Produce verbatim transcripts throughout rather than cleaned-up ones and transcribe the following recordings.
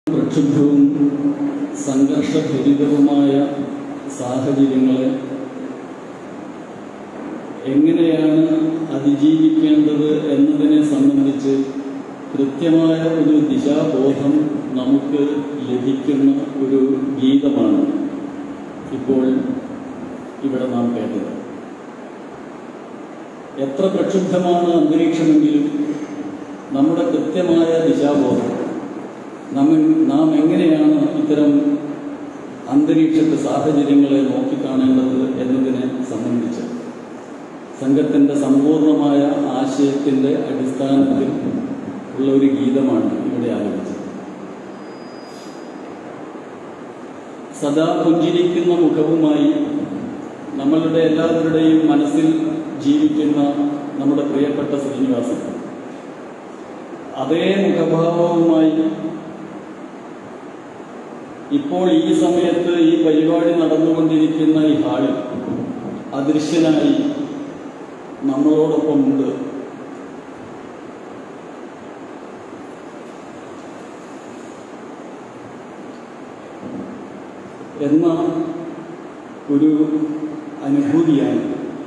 പ്രക്ഷുബ്ധവും സംഘർഷഭരിതവുമായ സാഹചര്യങ്ങളെ എങ്ങനെയാണ് അതിജീവിക്കേണ്ടത് എന്നതിനെ സംബന്ധിച്ച് കൃത്യമായ ഒരു ദിശാബോധം നമുക്ക് ലഭിക്കുന്ന ഒരു ഗീതമാണ് ഇപ്പോൾ ഇവിടെ നാം കേട്ടത്. എത്ര പ്രക്ഷുബ്ധമാണ് അന്തരീക്ഷമെങ്കിലും നമ്മുടെ കൃത്യമായ ദിശാബോധം നമ്മ നാം എങ്ങനെയാണ് ഇത്തരം അന്തരീക്ഷത്തെ സാഹചര്യങ്ങളെ നോക്കിക്കാണേണ്ടത് എന്നതിനെ സംബന്ധിച്ച് സംഘത്തിൻ്റെ സമ്പൂർണമായ ആശയത്തിൻ്റെ അടിസ്ഥാനത്തിൽ ഉള്ള ഒരു ഗീതമാണ് ഇവിടെ ആരംഭിച്ചത്. സദാ പുഞ്ചിരിക്കുന്ന മുഖവുമായി നമ്മളുടെ എല്ലാവരുടെയും മനസ്സിൽ ജീവിക്കുന്ന നമ്മുടെ പ്രിയപ്പെട്ട ശ്രീനിവാസൻ അതേ മുഖഭാവവുമായി ഇപ്പോൾ ഈ സമയത്ത് ഈ പരിപാടി നടന്നുകൊണ്ടിരിക്കുന്ന ഈ ഹാളിൽ അദൃശ്യനായി നമ്മളോടൊപ്പമുണ്ട്. എന്ന ഒരു അനുഭൂതിയാണ്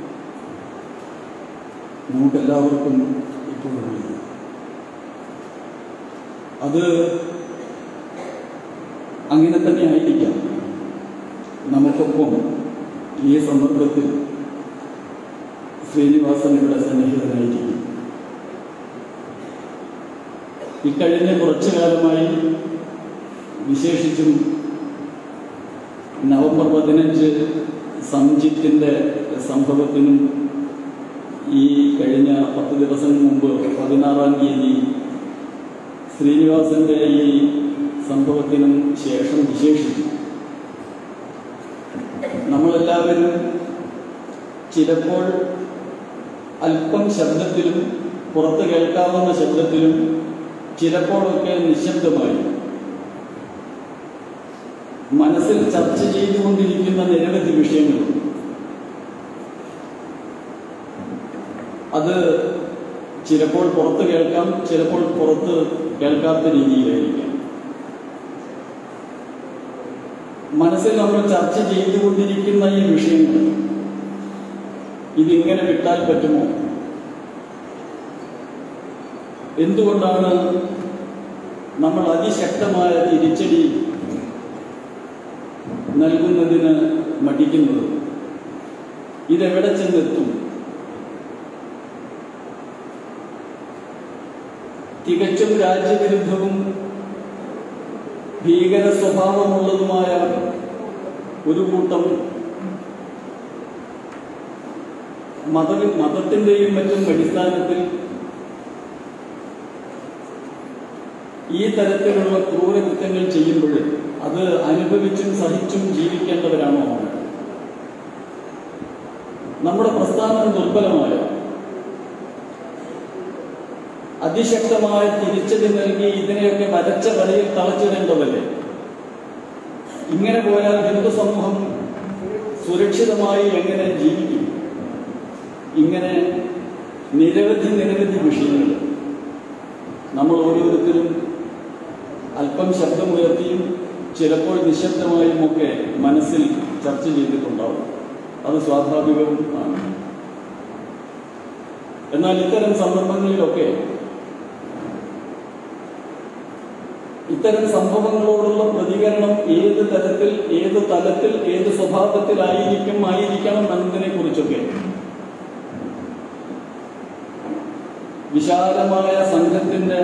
നമുക്കെല്ലാവർക്കും ഇപ്പോഴുള്ളത്. അത് അങ്ങനെ തന്നെ ആയിരിക്കാം. നമുക്കൊപ്പം ഈ സന്ദർഭത്തിൽ ശ്രീനിവാസൻ ഇവിടെ സന്നിഹിതനായിരിക്കും. ഇക്കഴിഞ്ഞ കുറച്ചു കാലമായി വിശേഷിച്ചും നവംബർ പതിനഞ്ച് സംജിത്തിൻ്റെ സംഭവത്തിനും ഈ കഴിഞ്ഞ പത്ത് ദിവസം മുമ്പ് പതിനാറാം തീയതി ശ്രീനിവാസന്റെ ഈ സംഭവത്തിനും ശേഷം വിശേഷിച്ചു നമ്മളെല്ലാവരും ചിലപ്പോൾ അല്പം ശബ്ദത്തിലും പുറത്ത് കേൾക്കാവുന്ന ശബ്ദത്തിലും ചിലപ്പോഴൊക്കെ നിശബ്ദമായി മനസ്സിൽ ചർച്ച ചെയ്തുകൊണ്ടിരിക്കുന്ന നിരവധി വിഷയങ്ങളുണ്ട്. അത് ചിലപ്പോൾ പുറത്ത് കേൾക്കാം, ചിലപ്പോൾ പുറത്ത് കേൾക്കാത്ത രീതിയിലായിരിക്കാം. മനസ്സിൽ നമ്മൾ ചർച്ച ചെയ്തുകൊണ്ടിരിക്കുന്ന ഈ വിഷയങ്ങൾ ഇതിങ്ങനെ വിട്ടാൽ പറ്റുമോ? എന്തുകൊണ്ടാണ് നമ്മൾ അതിശക്തമായ തിരിച്ചടി നൽകുന്നതിന് മടിക്കുന്നത്? ഇതെവിടെ ചെന്നെത്തും? തികച്ചും രാജ്യവിരുദ്ധവും ഭീകര സ്വഭാവമുള്ളതുമായ ഒരു കൂട്ടം മത മതത്തിൻ്റെയും മറ്റും അടിസ്ഥാനത്തിൽ ഈ തരത്തിലുള്ള ക്രൂരകൃത്യങ്ങൾ ചെയ്യുമ്പോൾ അത് അനുഭവിച്ചും സഹിച്ചും ജീവിക്കേണ്ടവരാണോ നമ്മൾ? നമ്മുടെ പ്രസ്ഥാനം ദുർബലമായ അതിശക്തമായ തിരിച്ചടി നൽകി ഇതിനെയൊക്കെ വരച്ച വരയിൽ തളച്ചിടേണ്ടതല്ലേ? ഇങ്ങനെ പോയാൽ ഹിന്ദു സമൂഹം സുരക്ഷിതമായി എങ്ങനെ ജീവിക്കും? ഇങ്ങനെ നിരവധി നിരവധി വിഷയങ്ങൾ നമ്മൾ ഓരോരുത്തരും അല്പം ശബ്ദമുയർത്തിയും ചിലപ്പോൾ നിശബ്ദമായും ഒക്കെ മനസ്സിൽ ചർച്ച ചെയ്തിട്ടുണ്ടാവും. അത് സ്വാഭാവികവും ആണ്. എന്നാൽ ഇത്തരം സന്ദർഭങ്ങളിലൊക്കെ ഇത്തരം സംഭവങ്ങളോടുള്ള പ്രതികരണം ഏത് തരത്തിൽ, ഏത് തലത്തിൽ, ഏത് സ്വഭാവത്തിലായിരിക്കും ആയിരിക്കണം എന്നതിനെ കുറിച്ചൊക്കെ വിശാലമായ സംഘത്തിന്റെ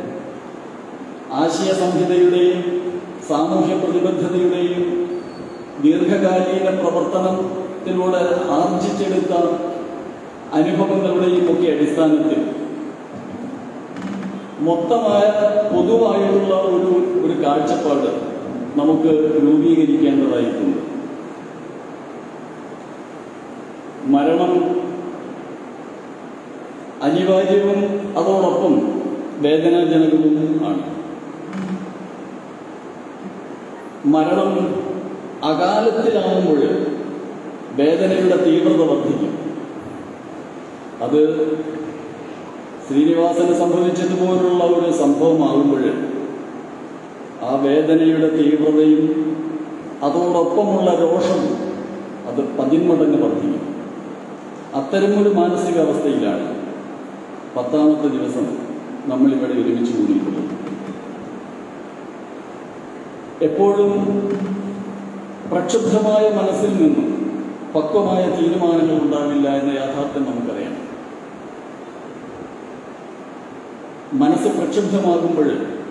ആശയ സംഹിതയുടെയും സാമൂഹ്യ പ്രതിബദ്ധതയുടെയും ദീർഘകാലീന പ്രവർത്തനത്തിലൂടെ ആർജിച്ചെടുത്ത അനുഭവങ്ങളുടെയും ഒക്കെ അടിസ്ഥാനത്തിൽ മൊത്തമായ പൊതുവായിട്ടുള്ള ഒരു ഒരു കാഴ്ചപ്പാട് നമുക്ക് രൂപീകരിക്കേണ്ടതായിട്ടുണ്ട്. മരണം അനിവാര്യവും അതോടൊപ്പം വേദനാജനകവും ആണ്. മരണം അകാലത്തിലാകുമ്പോൾ വേദനയുടെ തീവ്രത വർദ്ധിക്കും. അത് ശ്രീനിവാസന് സംഭവിച്ചതുപോലുള്ള ഒരു സംഭവമാകുമ്പോൾ ആ വേദനയുടെ തീവ്രതയും അതോടൊപ്പമുള്ള രോഷവും അത് പതിന്മടങ്ങ് വർദ്ധിക്കും. അത്തരമൊരു മാനസികാവസ്ഥയിലാണ് പത്താമത്തെ ദിവസം നമ്മളിവിടെ ഒരുമിച്ച് കൂടിയിട്ടുള്ളത്. എപ്പോഴും പ്രക്ഷുബ്ധമായ മനസ്സിൽ നിന്നും പക്വമായ തീരുമാനങ്ങൾ ഉണ്ടാവില്ല എന്ന യാഥാർത്ഥ്യം നമുക്കറിയാം. മനസ്സ് പ്രക്ഷുബ്ധമാകുമ്പോൾ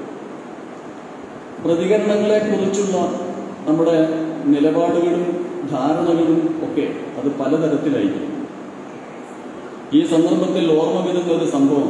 പ്രതികരണങ്ങളെക്കുറിച്ചുള്ള നമ്മുടെ നിലപാടുകളും ധാരണകളും ഒക്കെ അത് പലതരത്തിലായിരിക്കും. ഈ സന്ദർഭത്തിൽ ഓർമ്മ വരുന്ന ഒരു സംഭവം,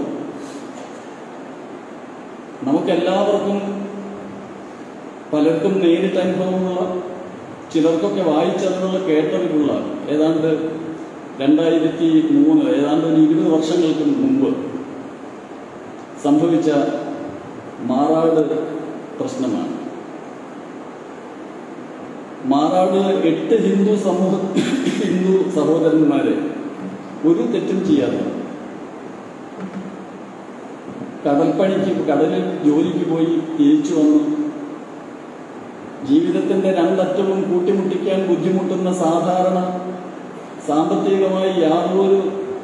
നമുക്കെല്ലാവർക്കും പലർക്കും നേരിട്ട് അനുഭവമുള്ള, ചിലർക്കൊക്കെ വായിച്ചറിവുള്ള കേട്ടറിവുള്ള ഏതാണ്ട് രണ്ടായിരത്തി മൂന്ന് ഏതാണ്ട് ഒരു ഇരുപത് വർഷങ്ങൾക്ക് മുമ്പ് സംഭവിച്ച മാറാട് പ്രശ്നമാണ്. മാറാട് എട്ട് ഹിന്ദു സമൂഹ ഹിന്ദു സഹോദരന്മാരെ ഒരു തെറ്റും ചെയ്യാതെ കടൽപ്പണിക്ക് കടലിൽ ജോലിക്ക് പോയി തിരിച്ചു വന്നു ജീവിതത്തിന്റെ രണ്ടറ്റവും കൂട്ടിമുട്ടിക്കാൻ ബുദ്ധിമുട്ടുന്ന സാധാരണ സാമ്പത്തികമായി യാതൊരു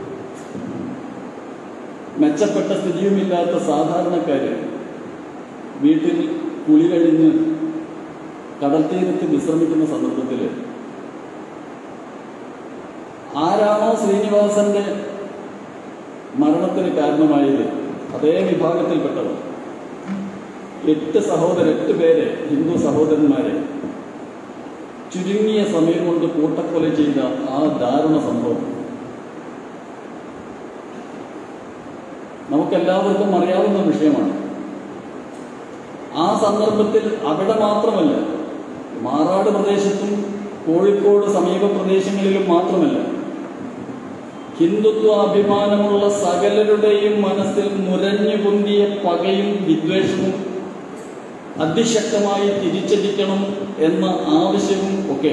മെച്ചപ്പെട്ട സ്ഥിതിയുമില്ലാത്ത സാധാരണക്കാര് വീട്ടിൽ കുളി കഴിഞ്ഞ് കടൽ തീരത്ത് വിശ്രമിക്കുന്ന സന്ദർഭത്തിൽ ആരാണോ ശ്രീനിവാസന്റെ മരണത്തിന് കാരണമായത് അതേ വിഭാഗത്തിൽപ്പെട്ടവർ എട്ട് സഹോദര എട്ട് പേരെ ഹിന്ദു സഹോദരന്മാരെ ചുരുങ്ങിയ സമയം കൊണ്ട് കൂട്ടക്കൊല ചെയ്ത ആ ദാരുണ സംഭവം നമുക്കെല്ലാവർക്കും അറിയാവുന്ന വിഷയമാണ്. ആ സന്ദർഭത്തിൽ അവിടെ മാത്രമല്ല, മാറാട് പ്രദേശത്തും കോഴിക്കോട് സമീപ പ്രദേശങ്ങളിലും മാത്രമല്ല, ഹിന്ദുത്വ അഭിമാനമുള്ള സകലരുടെയും മനസ്സിൽ നുരഞ്ഞു പൊന്തിയ പകയും വിദ്വേഷവും അതിശക്തമായി തിരിച്ചടിക്കണം എന്ന ആവശ്യവും ഒക്കെ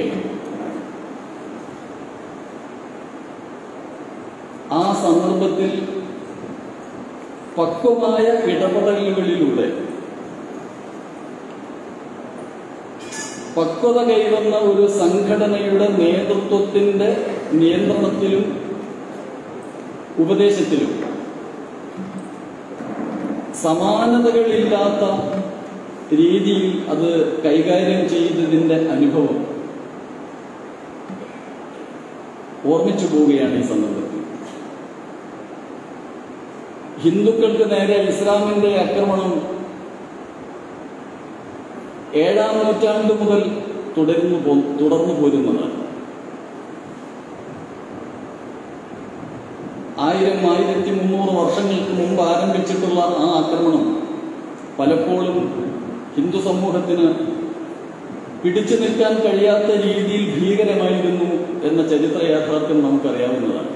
ആ സന്ദർഭത്തിൽ പക്വമായ ഇടപെടലുകളിലൂടെ പക്വത കൈവന്ന ഒരു സംഘടനയുടെ നേതൃത്വത്തിന്റെ നിയന്ത്രണത്തിലും ഉപദേശത്തിലും സമാനതകളില്ലാത്ത രീതിയിൽ അത് കൈകാര്യം ചെയ്തതിന്റെ അനുഭവം ഓർമ്മിച്ചു പോവുകയാണ് ഈ സന്ദർഭത്തിൽ. ഹിന്ദുക്കൾക്ക് നേരെ ഇസ്ലാമിന്റെ ആക്രമണം ഏഴാം നൂറ്റാണ്ട് മുതൽ തുടർന്നു പോ തുടർന്നു പോരുന്നതാണ്. ആയിരം ആയിരത്തി മുന്നൂറ് വർഷങ്ങൾക്ക് മുമ്പ് ആരംഭിച്ചിട്ടുള്ള ആ ആക്രമണം പലപ്പോഴും ഹിന്ദു സമൂഹത്തിന് പിടിച്ചു നിൽക്കാൻ കഴിയാത്ത രീതിയിൽ ഭീകരമായിരുന്നു എന്ന ചരിത്ര യാഥാർത്ഥ്യം നമുക്കറിയാവുന്നതാണ്.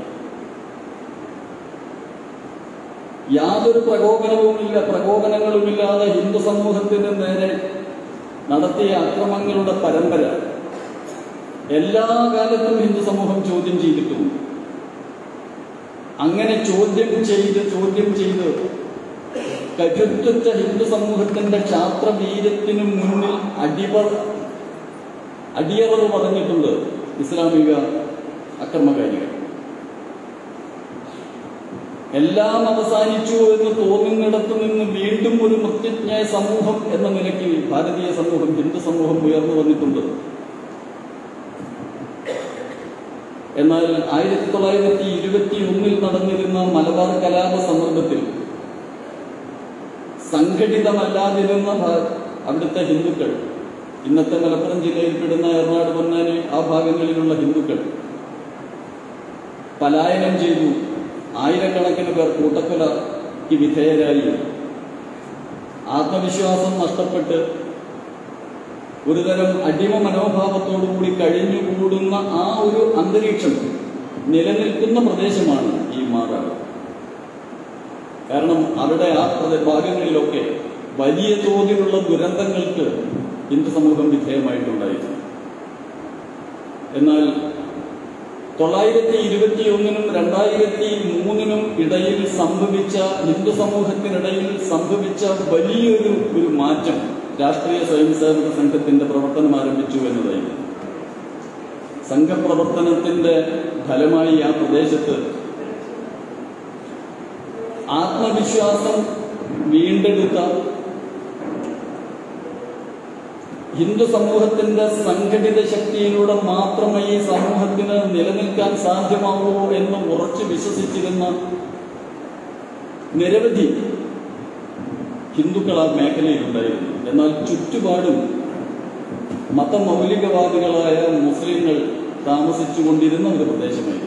യാതൊരു പ്രകോപനവുമില്ല പ്രകോപനങ്ങളുമില്ലാതെ ഹിന്ദു സമൂഹത്തിന് നേരെ നടത്തിയ അക്രമങ്ങളുടെ പരമ്പര എല്ലാ കാലത്തും ഹിന്ദു സമൂഹം ചോദ്യം ചെയ്തിട്ടുണ്ട്. അങ്ങനെ ചോദ്യം ചെയ്ത് ചോദ്യം ചെയ്ത് കരുത്തുറ്റ ഹിന്ദു സമൂഹത്തിന്റെ ക്ഷാത്രവീര്യത്തിനു മുന്നിൽ അടിപർ അടിയറവ് പറഞ്ഞിട്ടുണ്ട് ഇസ്ലാമിക അക്രമകാരികൾ. എല്ലാം അവസാനിച്ചു എന്ന് തോന്നുന്നിടത്തു നിന്ന് വീണ്ടും ഒരു മൃത്യുജ്ഞായ സമൂഹം എന്ന നിലയ്ക്ക് ഭാരതീയ സമൂഹം ഹിന്ദു സമൂഹം ഉയർന്നു വന്നിട്ടുണ്ട്. എന്നാൽ ആയിരത്തി തൊള്ളായിരത്തി ഇരുപത്തി ഒന്നിൽ നടന്നിരുന്ന മലബാർ കലാപ സന്ദർഭത്തിൽ സംഘടിതമല്ലാതിരുന്ന അവിടുത്തെ ഹിന്ദുക്കൾ, ഇന്നത്തെ മലപ്പുറം ജില്ലയിൽപ്പെടുന്ന എറണാട് പൊന്നാനി ആ ഭാഗങ്ങളിലുള്ള ഹിന്ദുക്കൾ പലായനം ചെയ്തു. ആയിരക്കണക്കിന് പേർ കൂട്ടക്കൊലയ്ക്ക് വിധേയരായി. ആത്മവിശ്വാസം നഷ്ടപ്പെട്ട് ഒരുതരം അടിമ മനോഭാവത്തോടുകൂടി കഴിഞ്ഞുകൂടുന്ന ആ ഒരു അന്തരീക്ഷം നിലനിൽക്കുന്ന പ്രദേശമാണ് ഈ മാറാട്. കാരണം അവിടെ ആ ഭാഗങ്ങളിലൊക്കെ വലിയ തോതിലുള്ള ദുരന്തങ്ങൾക്ക് ഹിന്ദു സമൂഹം വിധേയമായിട്ടുണ്ടായിരുന്നു. എന്നാൽ തൊള്ളായിരത്തി ഇരുപത്തി ഒന്നിനും രണ്ടായിരത്തി മൂന്നിനും ഇടയിൽ സംഭവിച്ച ഹിന്ദു സമൂഹത്തിനിടയിൽ സംഭവിച്ച വലിയൊരു ഒരു മാറ്റം രാഷ്ട്രീയ സ്വയംസേവക സംഘത്തിന്റെ പ്രവർത്തനം ആരംഭിച്ചു എന്നതായിരുന്നു. സംഘപ്രവർത്തനത്തിന്റെ ഫലമായി ആ പ്രദേശത്ത് ആത്മവിശ്വാസം വീണ്ടെടുത്ത ഹിന്ദു സമൂഹത്തിന്റെ സംഘടിത ശക്തിയിലൂടെ മാത്രമേ ഈ സമൂഹത്തിന് നിലനിൽക്കാൻ സാധ്യമാവൂ എന്ന് ഉറച്ചു വിശ്വസിച്ചിരുന്ന നിരവധി ഹിന്ദുക്കൾ ആ മേഖലയിലുണ്ടായിരുന്നു. എന്നാൽ ചുറ്റുപാടും മതമൗലികവാദികളായ മുസ്ലിങ്ങൾ താമസിച്ചുകൊണ്ടിരുന്ന ഒരു പ്രദേശമായിരുന്നു.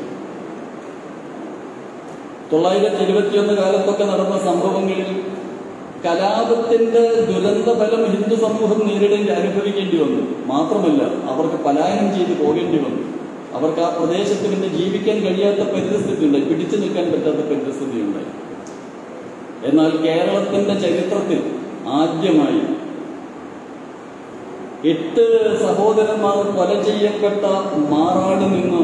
തൊള്ളായിരത്തി ഇരുപത്തിയൊന്ന് കാലത്തൊക്കെ നടന്ന സംഭവങ്ങളിൽ കലാപത്തിന്റെ ദുരന്തഫലം ഹിന്ദു സമൂഹം നേരിടേണ്ടി അനുഭവിക്കേണ്ടി വന്നു. മാത്രമല്ല, അവർക്ക് പലായനം ചെയ്ത് പോകേണ്ടി വന്നു. അവർക്ക് ആ പ്രദേശത്ത് പിന്നെ ജീവിക്കാൻ കഴിയാത്ത പരിസ്ഥിതി ഉണ്ടായി, പിടിച്ചു നിൽക്കാൻ പറ്റാത്ത പരിസ്ഥിതി ഉണ്ടായി. എന്നാൽ കേരളത്തിന്റെ ചരിത്രത്തിൽ ആദ്യമായി എട്ട് സഹോദരന്മാർ കൊല ചെയ്യപ്പെട്ട മാറാട് നിന്ന്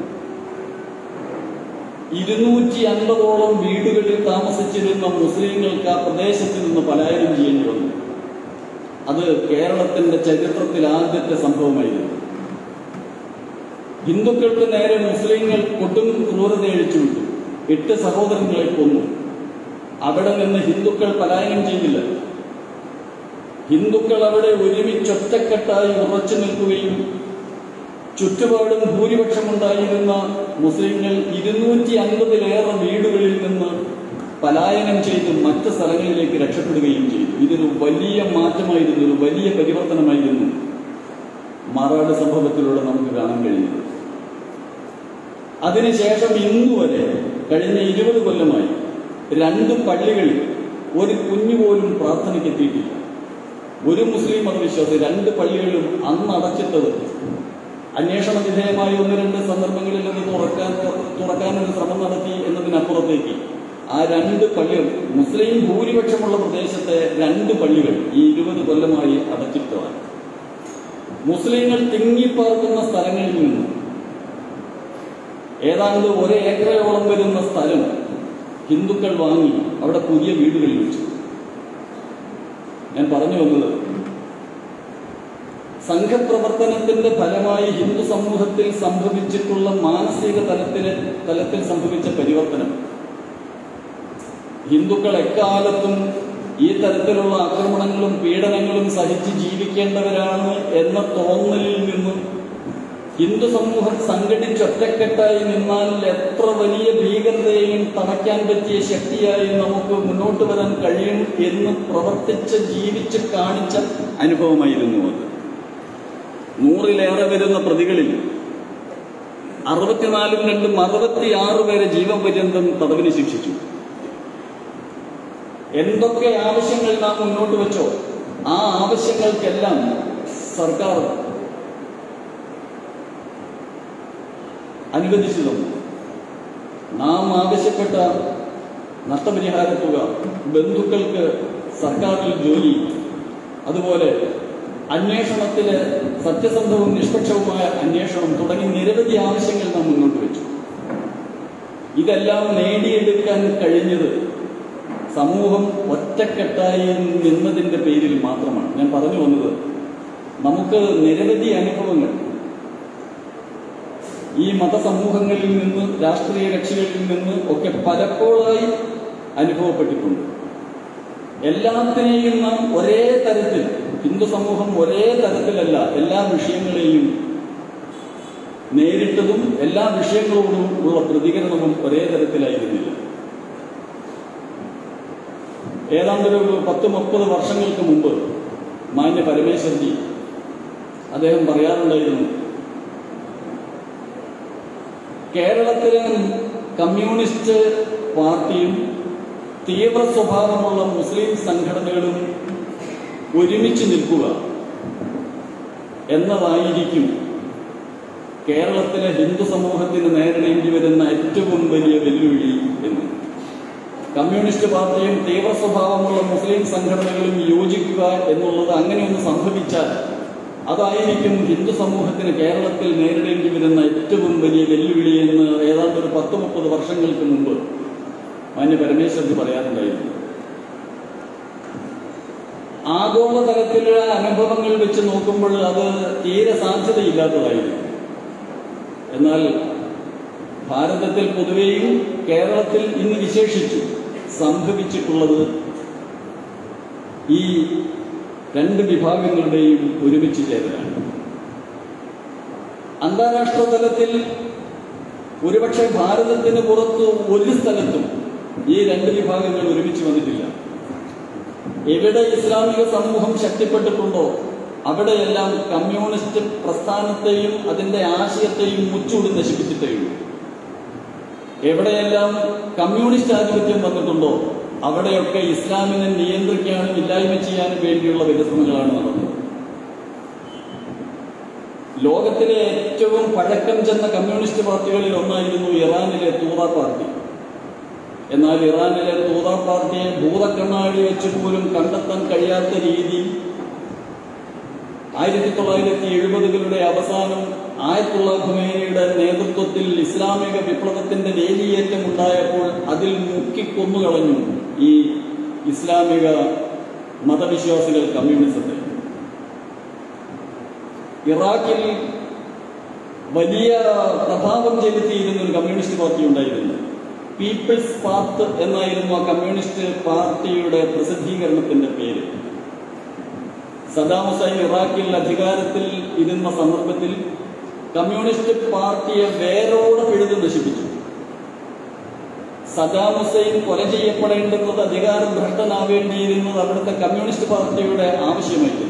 ഇരുന്നൂറ്റി അൻപതോളം വീടുകളിൽ താമസിച്ചിരുന്ന മുസ്ലിങ്ങൾക്ക് ആ പ്രദേശത്ത് നിന്ന് പലായനം ചെയ്യേണ്ടി വന്നു. അത് കേരളത്തിന്റെ ചരിത്രത്തിൽ ആദ്യത്തെ സംഭവമായിരുന്നു. ഹിന്ദുക്കൾക്ക് നേരെ മുസ്ലിങ്ങൾ കൊടും ക്രൂരത അഴിച്ചുവിട്ടു. എട്ട് സഹോദരങ്ങളെ കൊന്നു. അവിടെ നിന്ന് ഹിന്ദുക്കൾ പലായനം ചെയ്തില്ല. ഹിന്ദുക്കൾ അവിടെ ഒരുമിച്ചൊറ്റക്കെട്ടായി ഉറച്ചു നിൽക്കുകയും ചുറ്റുപാടും ഭൂരിപക്ഷമുണ്ടായിരുന്ന മുസ്ലിങ്ങൾ ഇരുന്നൂറ്റി അൻപതിലേറെ വീടുകളിൽ നിന്ന് പലായനം ചെയ്ത് മറ്റ് സ്ഥലങ്ങളിലേക്ക് രക്ഷപ്പെടുകയും ചെയ്തു. ഇതൊരു വലിയ മാറ്റമായിരുന്നു, ഒരു വലിയ പരിവർത്തനമായിരുന്നു മാറാട് സംഭവത്തിലൂടെ നമുക്ക് കാണാൻ കഴിയുന്നത്. അതിനുശേഷം ഇന്നുവരെ കഴിഞ്ഞ ഇരുപത് കൊല്ലമായി രണ്ട് പള്ളികളിൽ ഒരു കുഞ്ഞുപോലും പ്രാർത്ഥനയ്ക്ക് എത്തിയിട്ടില്ല. ഒരു മുസ്ലിം മതവിശ്വാസി രണ്ട് പള്ളികളും അന്ന് അടച്ചിട്ടത് അന്വേഷണ വിധേയമായ ഒന്ന് രണ്ട് സന്ദർഭങ്ങളിൽ അത് തുറക്കാൻ തുറക്കാനൊരു ശ്രമം നടത്തി എന്നതിനപ്പുറത്തേക്ക് ആ രണ്ട് പള്ളികൾ, മുസ്ലിം ഭൂരിപക്ഷമുള്ള പ്രദേശത്തെ രണ്ട് പള്ളികൾ ഈ ഇരുപത് കൊല്ലമായി അടച്ചിട്ടതാണ്. മുസ്ലിങ്ങൾ തിങ്ങിപ്പാർക്കുന്ന സ്ഥലങ്ങളിൽ നിന്ന് ഏതാണ്ട് ഒരു ഏക്കറയോളം വരുന്ന സ്ഥലം ഹിന്ദുക്കൾ വാങ്ങി അവിടെ പുതിയ വീടുകളിൽ വെച്ചു. ഞാൻ പറഞ്ഞു വന്നത്, സംഘപ്രവർത്തനത്തിന്റെ ഫലമായി ഹിന്ദു സമൂഹത്തിൽ സംഭവിച്ചിട്ടുള്ള മാനസിക തലത്തിലെ തലത്തിൽ സംഭവിച്ച പരിവർത്തനം ഹിന്ദുക്കൾ എക്കാലത്തും ഈ തരത്തിലുള്ള ആക്രമണങ്ങളും പീഡനങ്ങളും സഹിച്ച് ജീവിക്കേണ്ടവരാണ് എന്ന തോന്നലിൽ നിന്നും ഹിന്ദു സമൂഹം സംഘടിച്ചൊറ്റക്കെട്ടായി നിന്നാൽ എത്ര വലിയ ഭീകരതയെയും തണയ്ക്കാൻ പറ്റിയ ശക്തിയായി നമുക്ക് മുന്നോട്ട് വരാൻ കഴിയും എന്ന് പ്രവർത്തിച്ച് ജീവിച്ച് കാണിച്ച അനുഭവമായിരുന്നു അത്. നൂറിലേറെ വരുന്ന പ്രതികളിൽ അറുപത്തിനാലും രണ്ടും അറുപത്തിയാറ് പേരെ ജീവപര്യന്തം തടവിന് ശിക്ഷിച്ചു. എന്തൊക്കെ ആവശ്യങ്ങൾ നാം മുന്നോട്ട് വെച്ചോ ആ ആവശ്യങ്ങൾക്കെല്ലാം സർക്കാർ അനുവദിച്ചു തന്നു. നാം ആവശ്യപ്പെട്ട നഷ്ടപരിഹാര തുക, ബന്ധുക്കൾക്ക് സർക്കാരിൽ ജോലി, അതുപോലെ അന്വേഷണത്തിലെ സത്യസന്ധവും നിഷ്പക്ഷവുമായ അന്വേഷണം തുടങ്ങി നിരവധി ആവശ്യങ്ങൾ നാം മുന്നോട്ട് വെച്ചു. ഇതെല്ലാം നേടിയെടുക്കാൻ കഴിഞ്ഞത് സമൂഹം ഒറ്റക്കെട്ടായി നിന്നതിന്റെ പേരിൽ മാത്രമാണ്. ഞാൻ പറഞ്ഞു വന്നത്, നമുക്ക് നിരവധി അനുഭവങ്ങൾ ഈ മതസമൂഹങ്ങളിൽ നിന്ന്, രാഷ്ട്രീയ കക്ഷികളിൽ നിന്ന് ഒക്കെ പലപ്പോഴായി അനുഭവപ്പെട്ടിട്ടുണ്ട്. എല്ലാത്തിനെയും നാം ഒരേ തരത്തിൽ, ഹിന്ദു സമൂഹം ഒരേ തരത്തിലല്ല എല്ലാ വിഷയങ്ങളെയും നേരിട്ടതും എല്ലാ വിഷയങ്ങളോടും ഉള്ള പ്രതികരണവും ഒരേ തരത്തിലായിരുന്നില്ല. ഏതാണ്ടൊരു പത്ത് മുപ്പത് വർഷങ്ങൾക്ക് മുമ്പ് മാന്യ പരമേശ്വർജി അദ്ദേഹം പറയാറുണ്ടായിരുന്നു, കേരളത്തിലെ കമ്മ്യൂണിസ്റ്റ് പാർട്ടിയും തീവ്ര സ്വഭാവമുള്ള മുസ്ലിം സംഘടനകളും ഒരുമിച്ച് നിൽക്കുക എന്നതായിരിക്കും കേരളത്തിലെ ഹിന്ദു സമൂഹത്തിന് നേരിടേണ്ടി വരുന്ന ഏറ്റവും വലിയ വെല്ലുവിളി എന്ന്. കമ്മ്യൂണിസ്റ്റ് പാർട്ടിയും തീവ്ര സ്വഭാവമുള്ള മുസ്ലിം സംഘടനകളും യോജിക്കുക എന്നുള്ളത് അങ്ങനെയൊന്ന് സംഭവിച്ചാൽ അതായിരിക്കും ഹിന്ദു സമൂഹത്തിന് കേരളത്തിൽ നേരിടേണ്ടി വരുന്ന ഏറ്റവും വലിയ വെല്ലുവിളി എന്ന് ഏതാണ്ട് ഒരു പത്ത് മുപ്പത് വർഷങ്ങൾക്ക് മുമ്പ് മാന്യ പരമേശ്വർജി പറയാറുണ്ടായിരുന്നു. ആ ആഗോളതലത്തിലുള്ള അനുഭവങ്ങൾ വെച്ച് നോക്കുമ്പോൾ അത് തീരെ സാധ്യതയില്ലാത്തതായിരുന്നു. എന്നാൽ ഭാരതത്തിൽ പൊതുവെയും കേരളത്തിൽ ഇന്ന് വിശേഷിച്ചു സംഭവിച്ചിട്ടുള്ളത് ഈ രണ്ട് വിഭാഗങ്ങളുടെയും ഒരുമിച്ച് ചേരലാണ്. അന്താരാഷ്ട്ര തലത്തിൽ ഒരുപക്ഷെ ഭാരതത്തിന് പുറത്ത് ഒരു സ്ഥലത്തും ഈ രണ്ട് വിഭാഗങ്ങൾ ഒരുമിച്ച് വന്നിട്ടില്ല. എവിടെ ഇസ്ലാമിക സമൂഹം ശക്തിപ്പെട്ടിട്ടുണ്ടോ അവിടെയെല്ലാം കമ്മ്യൂണിസ്റ്റ് പ്രസ്ഥാനത്തെയും അതിന്റെ ആശയത്തെയും മുച്ചൂടി നശിപ്പിച്ചിട്ടേയുള്ളൂ. എവിടെയെല്ലാം കമ്മ്യൂണിസ്റ്റ് ആധിപത്യം വന്നിട്ടുണ്ടോ അവിടെയൊക്കെ ഇസ്ലാമിനെ നിയന്ത്രിക്കാനും ഇല്ലായ്മ ചെയ്യാനും വേണ്ടിയുള്ള പരിശ്രമങ്ങളാണ് നടന്നത്. ലോകത്തിലെ ഏറ്റവും പഴക്കം ചെന്ന കമ്മ്യൂണിസ്റ്റ് പാർട്ടികളിൽ ഒന്നായിരുന്നു ഇറാനിലെ തൂറ പാർട്ടി. എന്നാൽ ഇറാനിലെ തൂറ പാർട്ടിയെ ഭൂതക്കണ്ണാടി വെച്ച് പോലും കണ്ടെത്താൻ കഴിയാത്ത രീതിയിൽ ആയിരത്തി തൊള്ളായിരത്തി എഴുപതുകളുടെ അവസാനം ആയത്തുള്ള ഖുമൈനിയുടെ നേതൃത്വത്തിൽ ഇസ്ലാമിക വിപ്ലവത്തിന്റെ വേലിയേറ്റം ഉണ്ടായപ്പോൾ അതിൽ മുക്കിക്കൊന്നുകളഞ്ഞു ഈ ഇസ്ലാമിക മതവിശ്വാസികൾ കമ്മ്യൂണിസത്തെ. ഇറാഖിൽ വലിയ പ്രഭാവം ചെലുത്തിയിരുന്ന ഒരു കമ്മ്യൂണിസ്റ്റ് പാർട്ടി ഉണ്ടായിരുന്നു. പീപ്പിൾസ് പാത്ത് എന്നായിരുന്നു ആ കമ്മ്യൂണിസ്റ്റ് പാർട്ടിയുടെ പ്രസിദ്ധീകരണത്തിന്റെ പേര്. സദാം ഹുസൈൻ ഇറാഖിൽ അധികാരത്തിൽ ഇരുന്ന സന്ദർഭത്തിൽ കമ്മ്യൂണിസ്റ്റ് പാർട്ടിയെ വേരോടെ പിഴുത് നശിപ്പിച്ചു. സദാം ഹുസൈൻ കൊല ചെയ്യപ്പെടേണ്ടുന്നത് അധികാരം ഭ്രഷ്ടനാവേണ്ടിയിരുന്നത് അവിടുത്തെ കമ്മ്യൂണിസ്റ്റ് പാർട്ടിയുടെ ആവശ്യമായിരുന്നു.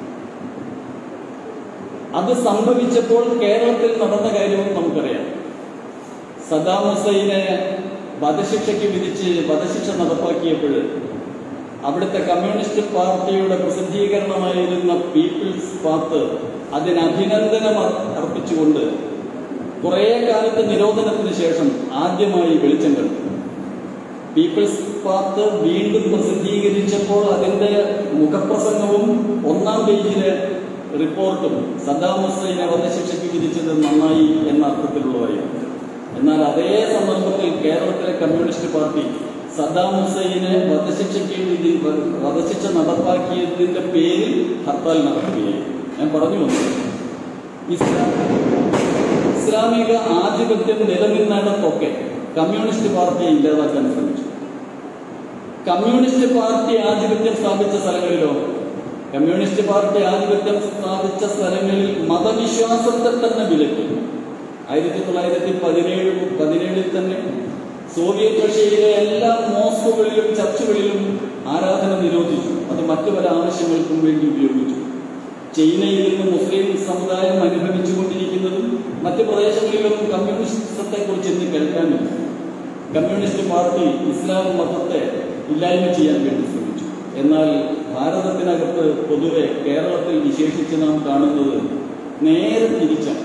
അത് സംഭവിച്ചപ്പോൾ കേരളത്തിൽ നടന്ന കാര്യവും നമുക്കറിയാം. സദാം ഹുസൈനെ വധശിക്ഷയ്ക്ക് വിധിച്ച് വധശിക്ഷ നടപ്പാക്കിയപ്പോൾ അവിടുത്തെ കമ്മ്യൂണിസ്റ്റ് പാർട്ടിയുടെ പ്രസിദ്ധീകരണമായിരുന്ന പീപ്പിൾസ് പാത്ത് അതിന് അഭിനന്ദനം അർപ്പിച്ചുകൊണ്ട് കുറേ കാലത്തെ നിരോധനത്തിന് ശേഷം ആദ്യമായി വെളിച്ചം കണ്ടു. പീപ്പിൾസ് പാത്ത് വീണ്ടും പ്രസിദ്ധീകരിച്ചപ്പോൾ അതിന്റെ മുഖപ്രസംഗവും ഒന്നാം പേജിലെ റിപ്പോർട്ടും സദ്ദാം ഹുസൈനെ വധശിക്ഷയ്ക്ക് വിധിച്ചത് നന്നായി എന്ന അർത്ഥത്തിലുള്ളതായിരുന്നു. എന്നാൽ അതേ സന്ദർഭത്തിൽ കേരളത്തിലെ കമ്മ്യൂണിസ്റ്റ് പാർട്ടി സദ്ദാം ഹുസൈനെ വധശിക്ഷയ്ക്ക് വിധി വധശിക്ഷ നടപ്പാക്കിയതിന്റെ പേരിൽ ഹർത്താൽ നടത്തുകയായി. ഞാൻ പറഞ്ഞു വന്നു, ഇസ്ലാം ഇസ്ലാമിക ആധിപത്യം നിലനിന്നിടത്തൊക്കെ കമ്മ്യൂണിസ്റ്റ് പാർട്ടിയെ ഇല്ലാതാക്കാൻ ശ്രമിച്ചു. കമ്മ്യൂണിസ്റ്റ് പാർട്ടി ആധിപത്യം സ്ഥാപിച്ച സ്ഥലങ്ങളിലോ കമ്മ്യൂണിസ്റ്റ് പാർട്ടി ആധിപത്യം സ്ഥാപിച്ച സ്ഥലങ്ങളിൽ മതവിശ്വാസത്തെ തന്നെ വിലക്കി. ആയിരത്തി തൊള്ളായിരത്തി പതിനേഴ് പതിനേഴിൽ തന്നെ സോവിയറ്റ് റഷ്യയിലെ എല്ലാ മോസ്കുകളിലും ചർച്ചുകളിലും ആരാധന നിരോധിച്ചു. അത് മറ്റു പല ആവശ്യങ്ങൾക്കും വേണ്ടി ഉപയോഗിച്ചു. ചൈനയിൽ നിന്ന് മുസ്ലിം സമുദായം അനുഭവിച്ചുകൊണ്ടിരിക്കുന്നതും മറ്റു പ്രദേശങ്ങളിലൊന്നും കമ്മ്യൂണിസത്തെ കുറിച്ച് ഇന്ന് കേൾക്കാനില്ല. കമ്മ്യൂണിസ്റ്റ് പാർട്ടി ഇസ്ലാം മതത്തെ ഇല്ലായ്മ ചെയ്യാൻ വേണ്ടി ശ്രമിച്ചു. എന്നാൽ ഭാരതത്തിനകത്ത് പൊതുവെ കേരളത്തിൽ വിശേഷിച്ച് നാം കാണുന്നത് നേരെ തിരിച്ചാണ്.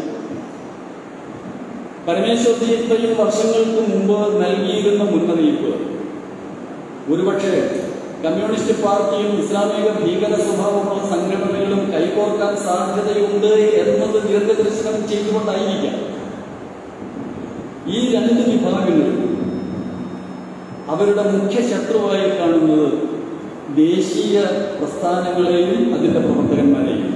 പരമേശ്വർജി ഇത്രയും വർഷങ്ങൾക്ക് മുമ്പ് നൽകിയിരുന്ന മുന്നറിയിപ്പ് ഒരുപക്ഷെ കമ്മ്യൂണിസ്റ്റ് പാർട്ടിയും ഇസ്ലാമിക ഭീകര സ്വഭാവമുള്ള സംഘടനകളും കൈകോർക്കാൻ സാധ്യതയുണ്ട് എന്നത് ദീർഘദർശനം ചെയ്തുകൊണ്ടായിരിക്കാം ഈ രണ്ട് വിഭാഗങ്ങളും അവരുടെ മുഖ്യ ശത്രുവായി കാണുന്നത് ദേശീയ പ്രസ്ഥാനങ്ങളെയും അതിന്റെ പ്രവർത്തകന്മാരെയും.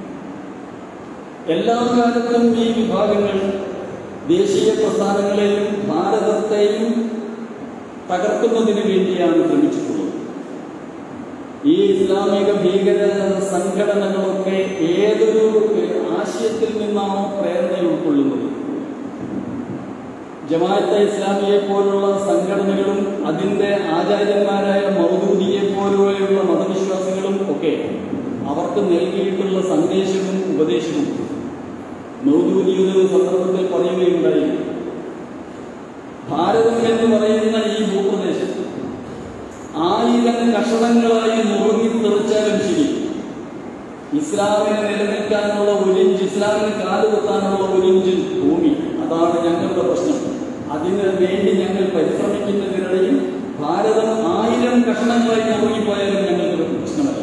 എല്ലാ കാലത്തും ഈ വിഭാഗങ്ങൾ ദേശീയ പ്രസ്ഥാനങ്ങളെയും ഭാരതത്തെയും തകർക്കുന്നതിന് വേണ്ടിയാണ് ശ്രമിച്ചിട്ടുള്ളത്. ഈ ഇസ്ലാമിക ഭീകര സംഘടനകളൊക്കെ ഏതൊരു ആശയത്തിൽ നിന്നാണോ പ്രേരണ ഉൾക്കൊള്ളുന്നത്, ജമാഅത്തെ ഇസ്ലാമിയെ പോലുള്ള സംഘടനകളും അതിന്റെ ആചാര്യന്മാരായ മൗദൂദിയെ പോലെയുള്ള മതവിശ്വാസികളും ഒക്കെ അവർക്ക് നൽകിയിട്ടുള്ള സന്ദേശവും ഉപദേശവും മൗദൂദി ഒരു സന്ദർഭത്തിൽ പറയുകയുണ്ടായി, ഭാരതം എന്ന് പറയുന്ന ഈ ഭൂപ്രദേശം ആയിരം കഷണങ്ങളായി നുറുങ്ങി തെറിച്ചാലും ശരി, ഇസ്ലാമിനെ നിലനിൽക്കാനുള്ള ഒരിഞ്ച്, ഇസ്ലാമിന് കാലുകുത്താനുള്ള ഒരിഞ്ച് ഭൂമി, അതാണ് ഞങ്ങളുടെ പ്രശ്നം. അതിനു വേണ്ടി ഞങ്ങൾ പരിശ്രമിക്കുന്നതിനിടയിൽ ഭാരതം ആയിരം കഷണങ്ങളായി നുറുങ്ങിപ്പോയാലും ഞങ്ങൾക്ക് പ്രശ്നമല്ല.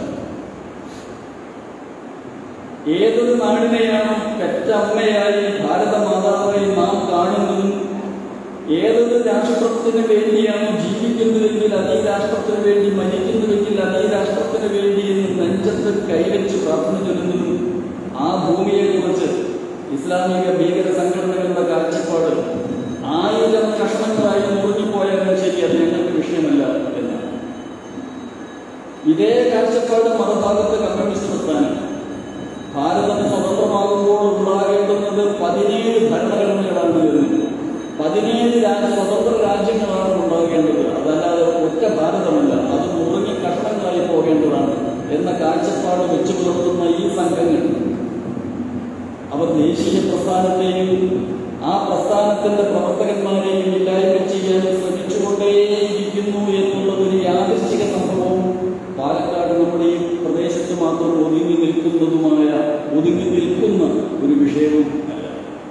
ഏതൊരു നാടിനെയാണോ പെറ്റ അമ്മയായി ഭാരത മാതാവായി നാം കാണുന്നതും ഏതൊരു രാഷ്ട്രത്തിന് വേണ്ടിയാണോ ജീവിക്കുന്നതെങ്കിൽ അതീ രാഷ്ട്രത്തിന് വേണ്ടി, മരിക്കുന്നുവെങ്കിൽ അതീ രാഷ്ട്രത്തിന് വേണ്ടി എന്ന് നെഞ്ചത്ത് കൈവച്ച് പ്രാർത്ഥന ചൊല്ലുന്നതും ആ ഭൂമിയെക്കുറിച്ച് ഇസ്ലാമിക ഭീകര സംഘടനകളുടെ കാഴ്ചപ്പാട് ആയിരം കഷ്ണങ്ങളായി മുറിഞ്ഞുപോയാലും ശരി, അത് ഞങ്ങൾക്ക് വിഷയമല്ല എന്നാണ്. ഇതേ കാഴ്ചപ്പാട് മറുഭാഗത്ത് കമ്മ്യൂണിസ്റ്റ് പ്രസ്ഥാനം ഭാരതം സ്വതന്ത്രമാകുമ്പോൾ ഉണ്ടാകേണ്ടുന്നത് പതിനേഴ് ഭരണഘടനകളാണ് വരുന്നത്. പതിനേഴ് രാജ്യ സ്വതന്ത്ര രാജ്യങ്ങളാണ് ഉണ്ടാകേണ്ടത്, അതല്ലാതെ ഒറ്റ ഭാരതമല്ല, അത് മുറിഞ്ഞ കഷ്ണങ്ങളായി പോകേണ്ടതാണ് എന്ന കാഴ്ചപ്പാട് വെച്ചു പുലർത്തുന്ന ഈ സംഘങ്ങൾ അവർ ദേശീയ പ്രസ്ഥാനത്തെയും ആ പ്രസ്ഥാനത്തിന്റെ പ്രവർത്തകന്മാരെയും ഇല്ലായ്മ ചെയ്യാൻ ശ്രമിച്ചുകൊണ്ടേയിരിക്കുന്നു എന്നുള്ളത് ഒരു യാദൃശ്ചിക സംഭവവും പാലക്കാട് നമ്മുടെ ഈ പ്രദേശത്ത് മാത്രം ഒതുങ്ങി നിൽക്കുന്നതുമായ ഒതുങ്ങി നിൽക്കുന്ന ഒരു വിഷയവും അല്ല.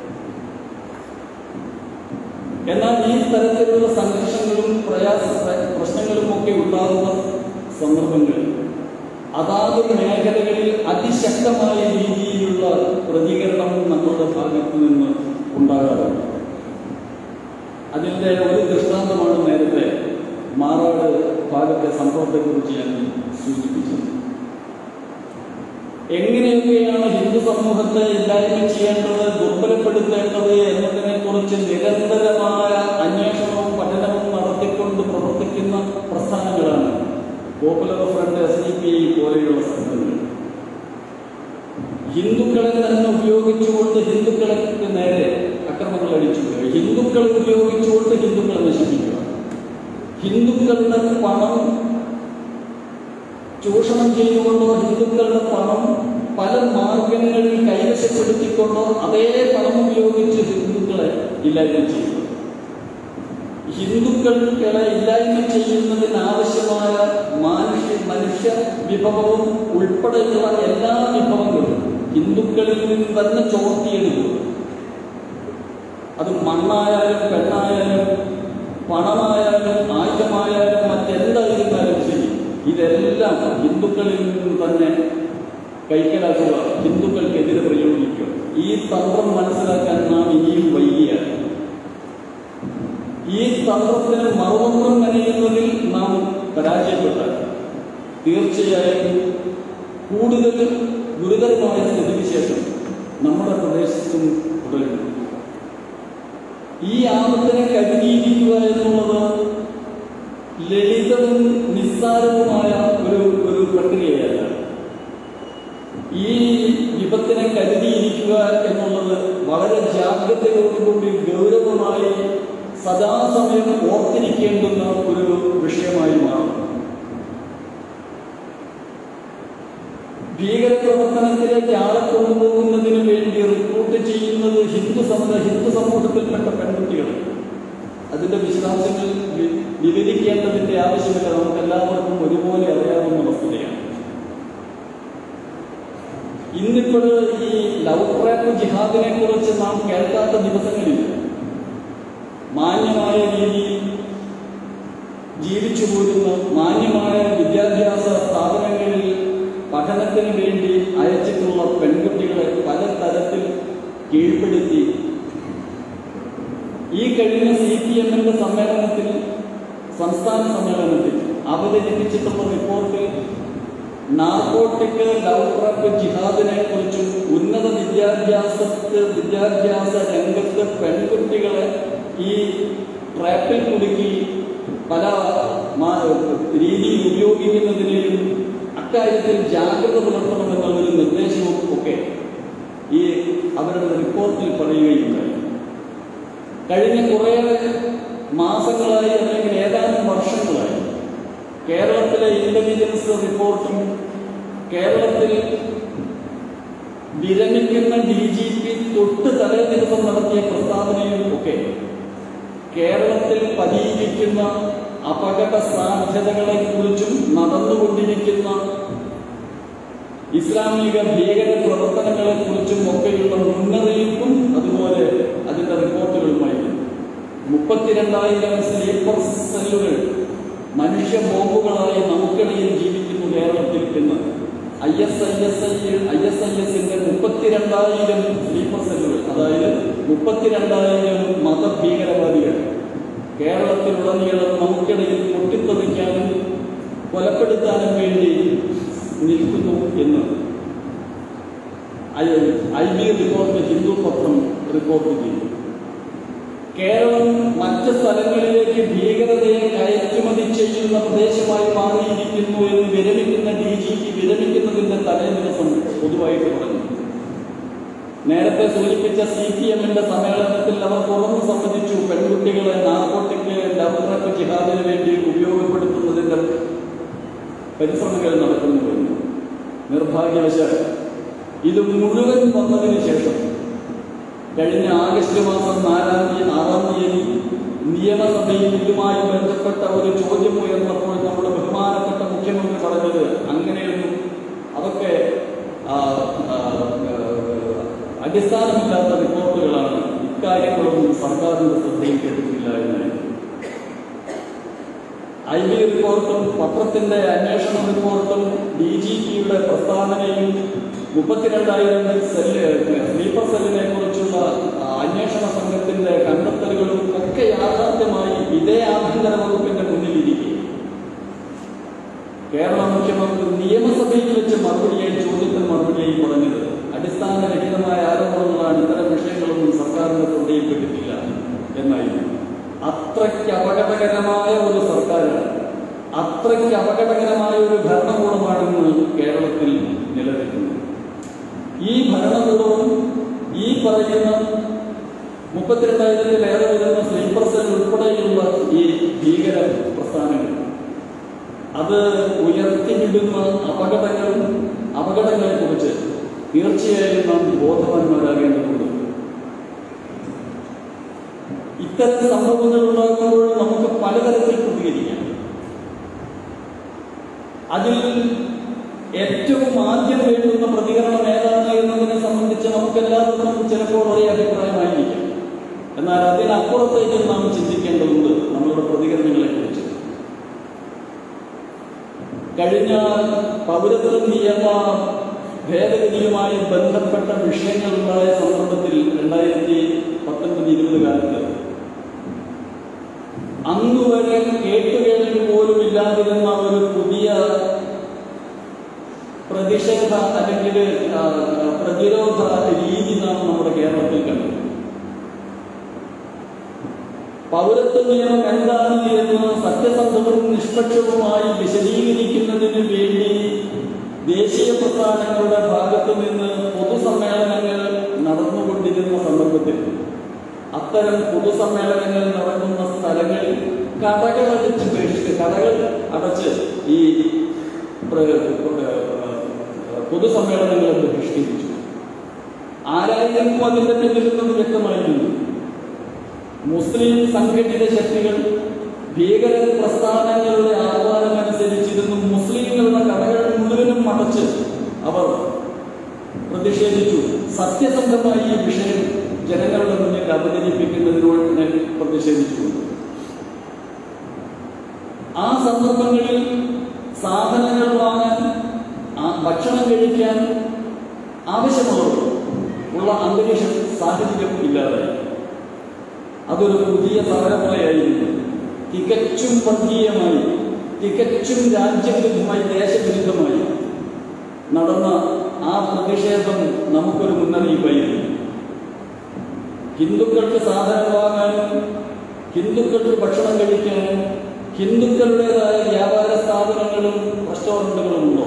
എന്നാൽ ഈ തരത്തിലുള്ള സംഘർഷങ്ങളും പ്രയാസ പ്രശ്നങ്ങളും ഒക്കെ ഉണ്ടാകുന്ന സന്ദർഭങ്ങളിൽ അതാത് മേഖലകളിൽ അതിശക്തമായ രീതിയിലുള്ള പ്രതികരണം നമ്മുടെ ഭാഗത്തു നിന്ന് ഉണ്ടാകാറുണ്ട്. അതിൻ്റെ ഒരു ദൃഷ്ടാന്തമാണ് നേരത്തെ മാറാട് ഭാഗത്തെ സംഭവത്തെക്കുറിച്ച് ഞാൻ സൂചിപ്പിച്ചത്. എങ്ങനെയൊക്കെയാണ് ഹിന്ദു സമൂഹത്തെ ഇല്ലായ്മ ചെയ്യേണ്ടത്, ദുർബലപ്പെടുത്തേണ്ടത് എന്നതിനെ കുറിച്ച് നിരന്തരമായ അന്വേഷണവും പഠനവും നടത്തിക്കൊണ്ട് പ്രവർത്തിക്കുന്ന പ്രസ്ഥാനങ്ങളാണ് Popular Front, S D P I പോലെയുള്ള സംഘടനകൾ. ഹിന്ദുക്കളെ തന്നെ ഉപയോഗിച്ചുകൊണ്ട് ഹിന്ദുക്കൾക്ക് നേരെ അക്രമങ്ങൾ അടിച്ചുവിടുക, ഹിന്ദുക്കളെ ഉപയോഗിച്ചുകൊണ്ട് ഹിന്ദുക്കളെ നശിപ്പിക്കുക, ഹിന്ദുക്കളുടെ പണം ചൂഷണം ചെയ്തുകൊണ്ടോ ഹിന്ദുക്കളുടെ പണം പല മാർഗങ്ങളിൽ കൈവശപ്പെടുത്തിക്കൊണ്ടോ അതേ പണം ഉപയോഗിച്ച് ഹിന്ദുക്കളെ ഇല്ലായ്മ ചെയ്യുക. ഹിന്ദുക്കളെ ഇല്ലായ്മ ചെയ്യുന്നതിനാവശ്യമായ മനുഷ്യ മനുഷ്യ വിഭവവും ഉൾപ്പെടെയുള്ള എല്ലാ വിഭവങ്ങളും ഹിന്ദുക്കളിൽ നിന്ന് തന്നെ ചോർത്തിയെടുക്കുക. അത് മണ്ണായാലും പെണ്ണായാലും പണമായാലും ആയുധമായാലും മറ്റെന്തായിരുന്നാലും ശരി, ഇതെല്ലാം ഹിന്ദുക്കളിൽ നിന്ന് തന്നെ കൈക്കലാക്കുക, ഹിന്ദുക്കൾക്കെതിരെ പ്രയോഗിക്കുക. ഈ തന്ത്രം മനസ്സിലാക്കാൻ നാം ഇനിയും വൈകിയാണ്. ഈ തന്ത്രത്തിന് മറുതന്ത്രം മെനയുന്നതിൽ നാം പരാജയപ്പെട്ടാൽ തീർച്ചയായും കൂടുതൽ ഗുരുതരമായ സ്ഥിതിവിശേഷം നമ്മുടെ പ്രദേശത്തും തുടരും. ഈ ആപത്തിനെ കരുതിയിരിക്കുക എന്നുള്ളത് ലളിതവും നിസ്സാരവുമായ ഒരു ഒരു പ്രക്രിയയല്ല. ഈ വിപത്തിനെ കരുതിയിരിക്കുക എന്നുള്ളത് വളരെ ജാഗ്രതയോടുകൂടി ഗൗരവമായി സദാസമയം ഓർത്തിരിക്കേണ്ടുന്ന ഒരു വിഷയമായി മാറും. ഭീകരപ്രവർത്തനത്തിലേക്ക് ആളെ കൊണ്ടുപോകുന്നതിന് വേണ്ടി റിക്രൂട്ട് ചെയ്യുന്നത് ഹിന്ദു സമുദായ ഹിന്ദു സമൂഹത്തിൽപ്പെട്ട പെൺകുട്ടികൾ. അതിന്റെ വിശദാംശങ്ങൾ വിവരിക്കേണ്ടതിന്റെ ആവശ്യമില്ല, നമുക്ക് എല്ലാവർക്കും ഒരുപോലെ അറിയാവുന്ന വസ്തുതയാണ്. ഇന്നിപ്പോൾ ഈ ലവ് ട്രാപ്പ് ജിഹാദിനെ കുറിച്ച് നാം കേൾക്കാത്ത ദിവസങ്ങളില്ല. മാന്യമായ രീതിയിൽ ജീവിച്ചു പോരുന്ന മാന്യമായ വിദ്യാഭ്യാസ സ്ഥാപനങ്ങളിൽ പഠനത്തിന് വേണ്ടി അയച്ചിട്ടുള്ള പെൺകുട്ടികളെ പല തരത്തിൽ കീഴ്പ്പെടുത്തി ഈ കഴിഞ്ഞ സി പി എമ്മിന്റെ സമ്മേളനത്തിൽ സംസ്ഥാന സമ്മേളനത്തിൽ അവതരിപ്പിച്ചിട്ടുള്ള റിപ്പോർട്ടിൽ നാർക്കോട്ടിക് ലവ് ട്രാപ്പ് ജിഹാദിനെ കുറിച്ചും ഉന്നത വിദ്യാഭ്യാസത്ത് വിദ്യാഭ്യാസ രംഗത്ത് പെൺകുട്ടികളെ ഈ ട്രാപ്പിൽ കുടുക്കി പല രീതിയിൽ ഉപയോഗിക്കുന്നതിനെയും അക്കാര്യത്തിൽ ജാഗ്രത പുലർത്തണമെന്നുള്ളൊരു നിർദ്ദേശവും ഒക്കെ ഈ അവരുടെ റിപ്പോർട്ടിൽ പറയുകയുണ്ടായി. കഴിഞ്ഞ കുറേ മാസങ്ങളായി അല്ലെങ്കിൽ ഏതാനും വർഷങ്ങളായി കേരളത്തിലെ ഇന്റലിജൻസ് റിപ്പോർട്ടും കേരളത്തിൽ വിരമിക്കുന്ന ഡി ജി പി തൊട്ട് തലേ ദിവസം നടത്തിയ പ്രസ്താവനയും ഒക്കെ കേരളത്തിൽ പതിയിരിക്കുന്ന അപകട സാധ്യതകളെ കുറിച്ചും നടന്നുകൊണ്ടിരിക്കുന്ന ഇസ്ലാമിക ഭീകര പ്രവർത്തനങ്ങളെ കുറിച്ചും ഒക്കെയുള്ള മുന്നറിയിപ്പും അതുപോലെ അതിന്റെ റിപ്പോർട്ടുകളുമായി മുപ്പത്തിരണ്ടായിരം സ്ലീപ്പർ സെല്ലുകൾ മനുഷ്യ ബോംബുകളായി നമുക്കിടയിൽ ജീവിക്കുന്നു കേരളത്തിൽ എന്ന് I S I S I S I എസിന്റെ മുപ്പത്തിരണ്ടായിരം സ്ലീപ്പർ സെല്ലുകൾ, അതായത് മുപ്പത്തിരണ്ടായിരം മതഭീകരവാദികൾ കേരളത്തിലുടനീളം നമുക്കിടയിൽ പൊട്ടിത്തെറിക്കാനും കൊലപ്പെടുത്താനും വേണ്ടി നിൽക്കുന്നു എന്ന് ഐ ബി റിപ്പോർട്ട് ഹിന്ദു പത്രം റിപ്പോർട്ട് ചെയ്തു. കേരളം മറ്റ് സ്ഥലങ്ങളിലേക്ക് ഭീകരതയെ കയറ്റുമതി ചെയ്യുന്ന പ്രദേശമായി മാറിയിരിക്കുന്നു എന്ന് വിരമിക്കുന്ന ഡി ജി പി വിരമിക്കുന്നതിന്റെ തലേ ദിവസം പൊതുവായിട്ട് പറഞ്ഞു. നേരത്തെ സൂചിപ്പിച്ച സി പി എമ്മിന്റെ സമ്മേളനത്തിൽ അവർ തുറന്നു സമ്മതിച്ചു പെൺകുട്ടികളെ നാർക്കോട്ടിക് ലവ് ജിഹാദിന് വേണ്ടി ഉപയോഗപ്പെടുത്തുന്നതിന്റെ പരിശ്രമങ്ങൾ നടക്കുന്നുവെന്ന്. നിർഭാഗ്യവശാൽ ഇത് മുഴുവൻ വന്നതിന് ശേഷം കഴിഞ്ഞ ആഗസ്റ്റ് മാസം നാലാം തീയതി ആറാം തീയതി നിയമസഭയിൽ ഇതുമായി ബന്ധപ്പെട്ട ഒരു ചോദ്യം ഉയർന്നപ്പോൾ നമ്മുടെ ബഹുമാനപ്പെട്ട മുഖ്യമന്ത്രി പറഞ്ഞത് അങ്ങനെയൊന്നും അതൊക്കെ അടിസ്ഥാനമില്ലാത്ത റിപ്പോർട്ടുകളാണ്, ഇക്കാര്യങ്ങളൊന്നും സർക്കാരിന്റെ ശ്രദ്ധയിൽപ്പെട്ടിട്ടില്ല എന്നായിരുന്നു. ഐ ബി റിപ്പോർട്ടും പത്രത്തിന്റെ അന്വേഷണ റിപ്പോർട്ടും ഡി ജി പിയുടെ പ്രസ്താവനയും മുപ്പത്തിരണ്ടായിരം സെല്ല് സ്ലീപ്പർ സെല്ലിനെ കുറിച്ചുള്ള അന്വേഷണ സംഘത്തിന്റെ കണ്ടെത്തലുകളും ഒക്കെ യാഥാർത്ഥ്യമായി ഇതേ ആഭ്യന്തര വകുപ്പിന്റെ മുന്നിലിരിക്കെ കേരള മുഖ്യമന്ത്രി നിയമസഭയിൽ വെച്ച് മറുപടിയായി ചോദ്യത്തിന് മറുപടിയായി പറഞ്ഞത് അടിസ്ഥാനരഹിതമായ ആരോപണങ്ങളാണ്, ഇത്തരം വിഷയങ്ങളൊന്നും സർക്കാരിന്റെ ശ്രദ്ധയിൽപ്പെട്ടിട്ടില്ല എന്നായിരുന്നു. അത്രയ്ക്ക് അപകടകരമായ ഒരു സർക്കാരാണ്, അത്രയ്ക്ക് അപകടകരമായ ഒരു ഭരണകൂടമാണെന്ന് കേരളത്തിൽ നിലനിൽക്കുന്നത്. ഈ ഭരണകൂടവും ഈ പറയുന്ന മുപ്പത്തിരണ്ടായിരത്തിലേറെ വരുന്ന സ്ലീപ്പർ സെൽ ഉൾപ്പെടെയുള്ള ഈ ഭീകര പ്രസ്ഥാനങ്ങൾ അത് ഉയർത്തിവിടുന്ന അപകടങ്ങളും അപകടങ്ങളെ കുറിച്ച് തീർച്ചയായും നാം ബോധവാന്മാരാകേണ്ടതുണ്ട്. ഇത്തരം സംഭവങ്ങൾ ഉണ്ടാകുമ്പോൾ നമുക്ക് പലതരത്തിൽ പ്രതികരിക്കാം. അതിൽ ഏറ്റവും ആദ്യം വേണ്ടുന്ന പ്രതികരണം ഏതാണ് എന്നതിനെ സംബന്ധിച്ച് നമുക്ക് എല്ലാവർക്കും ചിലപ്പോൾ ഒരേ അഭിപ്രായമായിരിക്കാം. എന്നാൽ അതിനപ്പുറത്തേക്ക് നാം ചിന്തിക്കേണ്ടതുണ്ട് നമ്മളുടെ പ്രതികരണങ്ങളെ കുറിച്ച്. കഴിഞ്ഞ പൗരത്വ നിയമ ഭേദഗതിയുമായി ബന്ധപ്പെട്ട വിഷയങ്ങളുണ്ടായ സന്ദർഭത്തിൽ രണ്ടായിരത്തി പത്തൊൻപത് ഇരുപത് കാലത്ത് അന്നുവരെ കേട്ടുകേൾവി പോലും ഇല്ലാതിരുന്ന ഒരു പുതിയ പ്രതിഷേധ അല്ലെങ്കിൽ പ്രതിരോധ രീതി നാം നമ്മുടെ കേരളത്തിൽ കണ്ടു. പൗരത്വ നിയമം എന്താണ് എന്ന് സത്യസന്ധവും നിഷ്പക്ഷവുമായി വിശദീകരിക്കുന്നതിന് വേണ്ടി ദേശീയ പ്രസ്ഥാനങ്ങളുടെ ഭാഗത്തു നിന്ന് പൊതുസമ്മേളനങ്ങൾ നടന്നുകൊണ്ടിരുന്ന സന്ദർഭത്തിൽ അത്തരം പൊതുസമ്മേളനങ്ങൾ നടക്കുന്ന സ്ഥലങ്ങളിൽ കടകൾ അടച്ച് ബഹിഷ്ക കടകൾ അടച്ച് ഈ പൊതുസമ്മേളനങ്ങളെ ബഹിഷ്കരിച്ചു. ആരായിരുന്നു അതിന്റെ പിന്നിലെന്ന് വ്യക്തമായിരുന്നു. മുസ്ലിം സംഘടിത ശക്തികൾ ഭീകര പ്രസ്ഥാനങ്ങളുടെ ആഹ്വാനമനുസരിച്ചിരുന്നു മുസ്ലിങ്ങളുടെ കടകൾ മുഴുവനും അടച്ച് അവർ പ്രതിഷേധിച്ചു. സത്യസന്ധമായി ഈ വിഷയം ജനങ്ങളുടെ മുന്നിൽ അവതരിപ്പിക്കുന്നതിനോട് പ്രതിഷേധിച്ചു. ആ സന്ദർഭങ്ങളിൽ സാധനങ്ങൾ വാങ്ങാൻ, ഭക്ഷണം കഴിക്കാൻ ആവശ്യമുള്ളവർ ഉള്ള അന്തരീക്ഷം സാഹചര്യം ഇല്ലാതായി. അതൊരു പുതിയ സമരമുറയായിരുന്നു. തികച്ചും വർഗീയമായി, തികച്ചും രാജ്യവിരുദ്ധമായി, ദേശവിരുദ്ധമായി നടന്ന ആ പ്രതിഷേധം നമുക്കൊരു മുന്നറിയിപ്പായിരുന്നു. ഹിന്ദുക്കൾക്ക് സാധനം വാങ്ങാനും ഹിന്ദുക്കൾക്ക് ഭക്ഷണം കഴിക്കാനും ഹിന്ദുക്കളുടേതായ വ്യാപാര സ്ഥാപനങ്ങളും റെസ്റ്റോറൻറ്റുകളും ഉണ്ടോ?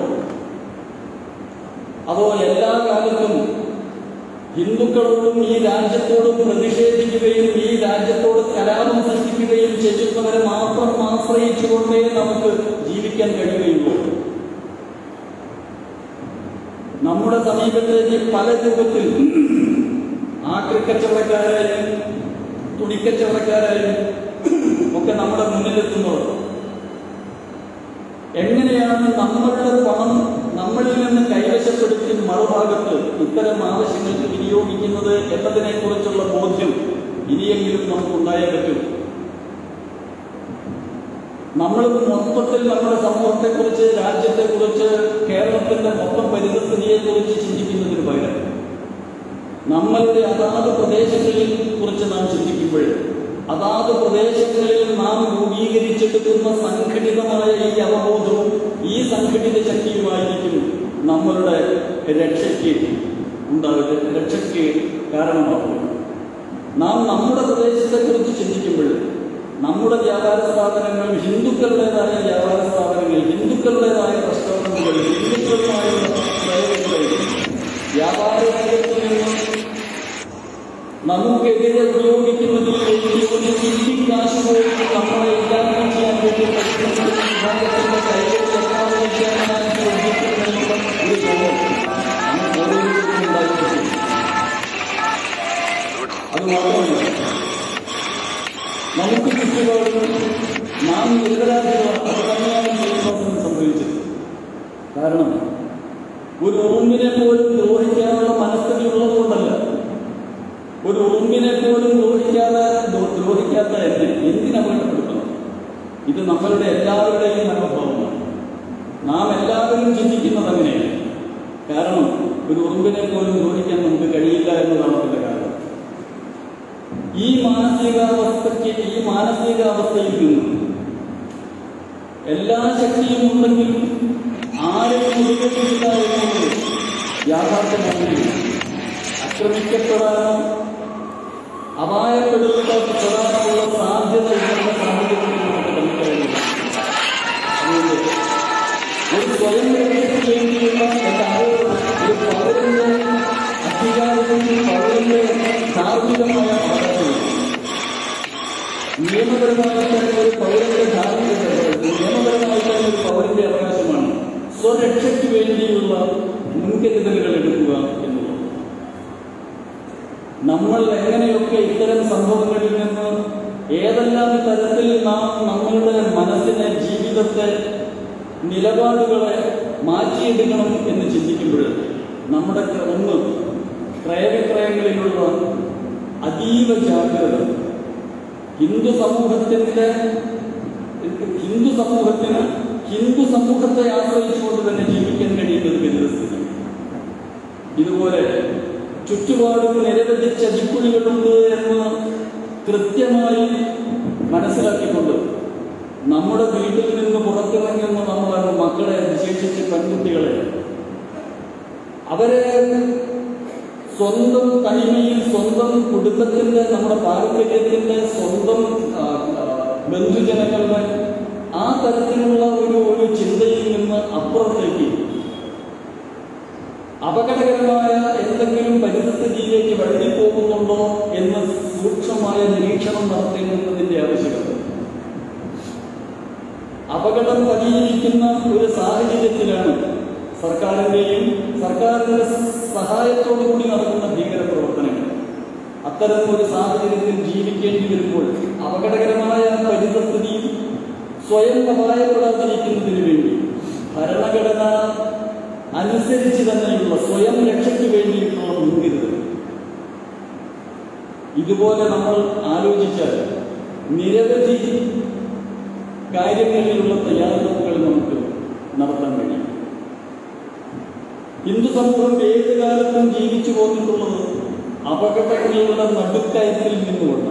അതോ എല്ലാ കാലത്തും ഹിന്ദുക്കളോടും ഈ രാജ്യത്തോടും പ്രതിഷേധിക്കുകയും ഈ രാജ്യത്തോട് കലാപം സൃഷ്ടിക്കുകയും ചെയ്യുന്നവരെ മാത്രം ആശ്രയിച്ചുകൊണ്ടേ നമുക്ക് ജീവിക്കാൻ കഴിയുകയുള്ളൂ? നമ്മുടെ സമീപത്തേക്ക് പല രൂപത്തിൽ ആക്രിക്കച്ചവടക്കാരായും തുണിക്കച്ചവടക്കാരായും ഒക്കെ നമ്മുടെ മുന്നിലെത്തുന്നത്. എങ്ങനെയാണ് നമ്മളുടെ പണം നമ്മളിൽ നിന്ന് കൈവശപ്പെടുത്തി മറുഭാഗത്ത് ഇത്തരം ആവശ്യങ്ങൾക്ക് വിനിയോഗിക്കുന്നത് എന്നതിനെ കുറിച്ചുള്ള ബോധ്യം ഇനിയെങ്കിലും നമുക്കുണ്ടായേ പറ്റും. നമ്മൾ മൊത്തത്തിൽ നമ്മുടെ സമൂഹത്തെക്കുറിച്ച്, രാജ്യത്തെക്കുറിച്ച്, കേരളത്തിന്റെ മൊത്തം പരിസ്ഥിതിയെക്കുറിച്ച് ചിന്തിക്കുന്നതിന് പകരം നമ്മളുടെ അതാത് പ്രദേശങ്ങളിൽ കുറിച്ച് നാം ചിന്തിക്കുമ്പോൾ അതാത് പ്രദേശങ്ങളിൽ നാം രൂപീകരിച്ചെടുക്കുന്ന സംഘടിതമായ ഈ അവബോധവും ഈ സംഘടിത ശക്തിയുമായിരിക്കും നമ്മളുടെ രക്ഷയ്ക്ക് ഉണ്ടാകുക രക്ഷയ്ക്ക് കാരണമാകും. നാം നമ്മുടെ പ്രദേശത്തെ കുറിച്ച് ചിന്തിക്കുമ്പോൾ നമ്മുടെ വ്യാപാര സ്ഥാപനങ്ങൾ ഹിന്ദുക്കളുടേതായ വ്യാപാര സ്ഥാപനങ്ങൾ, ഹിന്ദുക്കളുടേതായ റെസ്റ്റോറൻറ്റുകൾ, ഹിന്ദുക്കളുമായ വ്യാപാര രംഗത്തിൽ നിന്ന് നമുക്കെതിരെ ഉപയോഗിക്കുന്നതിന് വേണ്ടി ഒരു ചില്ലി കാശ് പോലും നമ്മളെ ഇല്ലായ്മ ചെയ്യാൻ വേണ്ടി പരിശ്രമിക്കുന്ന വിഭാഗത്തിന്റെ കൈകൾ സമ്പാദിക്കാനായി ശ്രദ്ധിക്കുന്നുള്ള ഒരു തോന്നൽ നമുക്ക് ഓരോരുത്തർക്കും ഉണ്ടായിട്ടുണ്ട്. അത് മാത്രമല്ല, നമുക്ക് ചുറ്റുപാടുകൾ നാം നിരപരാധികളാണ്. അത് തന്നെയാണ് ശ്രീനിവാസന് സംഭവിച്ചത്. കാരണം ഒരു ഉറുമ്പിനെ പോലും ദ്രോഹിക്കാനുള്ള മനസ്ഥിതിയുള്ളതുകൊണ്ടല്ല, ഒരു ഉറുമ്പിനെ പോലും ദ്രോഹിക്കാതെ ദ്രോഹിക്കാത്ത എന്നെ എന്തിനപകടപ്പെടുത്തണം? ഇത് നമ്മളുടെ എല്ലാവരുടെയും മനോഭാവമാണ്. നാം എല്ലാവരും ചിന്തിക്കുന്നത് അങ്ങനെയാണ്. കാരണം ഒരു ഉറുമ്പിനെ പോലും ദ്രോഹിക്കാൻ നമുക്ക് കഴിയില്ല എന്നതാണ് അതിന്റെ കാരണം. ഈ മാനസികാവസ്ഥയ്ക്ക് ഈ മാനസികാവസ്ഥയിൽ നിന്നും എല്ലാ ശക്തിയും ഉണ്ടെങ്കിലും ആരെയും ഒതുക്കില്ല എന്നുള്ളത് യാഥാർത്ഥ്യമാണെങ്കിൽ ആക്രമിക്കപ്പെടാനോ അപായപ്പെടുത്തപ്പെടാനുള്ള സാധ്യത ഇല്ലാത്ത സാഹചര്യത്തിൽ നമുക്ക് കണ്ടിട്ടായിരുന്നു. അതുകൊണ്ട് ഒരു സ്വയം രക്ഷയ്ക്ക് വേണ്ടിയുള്ള ഒരു പൗരന്റെ അധികാരത്തിൽ പൗരന്റെ ധാർമ്മികമായ അവകാശം, നിയമപരമായി തന്നെ ഒരു പൗരന്റെ ധാർമ്മിക നിയമപരമായി തന്നെ ഒരു പൗരന്റെ അവകാശമാണ് സ്വരക്ഷയ്ക്ക് വേണ്ടിയുള്ള മുൻകരുതലുകൾ എടുക്കുക എന്നുള്ളത്. നമ്മൾ എങ്ങനെയൊക്കെ ഇത്തരം സംഭവങ്ങളിൽ നിന്ന് ഏതെല്ലാം തരത്തിൽ നാം നമ്മളുടെ മനസ്സിനെ, ജീവിതത്തെ, നിലപാടുകളെ മാറ്റിയെടുക്കണം എന്ന് ചിന്തിക്കുമ്പോൾ നമ്മുടെ ഒന്ന് ക്രയവിക്രയങ്ങളിലുള്ള അതീവ ജാഗ്രത, ഹിന്ദു സമൂഹത്തിന്റെ ഹിന്ദു സമൂഹത്തിന് ഹിന്ദു സമൂഹത്തെ ആശ്രയിച്ചുകൊണ്ട് തന്നെ ജീവിക്കാൻ കഴിയുന്നത് വിരസമാണ്. ഇതുപോലെ ചുറ്റുപാടും നിരവധി ചതിക്കുഴികളുണ്ട് എന്ന് കൃത്യമായി മനസ്സിലാക്കിക്കൊണ്ട് നമ്മുടെ വീട്ടിൽ നിന്ന് പുറത്തിറങ്ങുന്ന നമ്മളാണ് മക്കളെ, വിശേഷിച്ച് പെൺകുട്ടികളെ, അവരെ സ്വന്തം തനിമയിൽ, സ്വന്തം കുടുംബത്തിന്റെ, നമ്മുടെ പാരമ്പര്യത്തിന്റെ, സ്വന്തം ബന്ധുജനങ്ങളുടെ ആ തരത്തിലുള്ള ഒരു ഒരു ചിന്തയിൽ നിന്ന് അപ്പുറത്തേക്ക് അപകടകരമായ എന്തെങ്കിലും പരിസ്ഥിതിയിലേക്ക് വഴുതിപ്പോകുന്നുണ്ടോ എന്ന് സൂക്ഷ്മമായ നിരീക്ഷണം നടത്തേണ്ടതിന്റെ ആവശ്യകത. അപകടം പതിയിരിക്കുന്ന ഒരു സാഹചര്യത്തിലാണ് സർക്കാരിന്റെയും സർക്കാരിന്റെ സഹായത്തോടുകൂടി നടക്കുന്ന ഭീകരപ്രവർത്തനങ്ങൾ. അത്തരം ഒരു സാഹചര്യത്തിൽ ജീവിക്കേണ്ടി വരുമ്പോൾ അപകടകരമായ പരിസ്ഥിതിയിൽ സ്വയം അപായപ്പെടാതിരിക്കുന്നതിന് വേണ്ടി ഭരണഘടന അനുസരിച്ച് തന്നെയുള്ള സ്വയം രക്ഷയ്ക്ക് വേണ്ടിയിട്ടുള്ള മുൻകരുതൽ. ഇതുപോലെ നമ്മൾ ആലോചിച്ചാൽ നിരവധി കാര്യങ്ങളിലുള്ള തയ്യാറെടുപ്പുകൾ നമുക്ക് നടത്താൻ കഴിയും. ഹിന്ദു സമൂഹം ഏത് കാലത്തും ജീവിച്ചു പോന്നിട്ടുള്ളത് അപകടങ്ങളുടെ നടുക്കയത്തിൽ നിന്നുകൊണ്ടാണ്.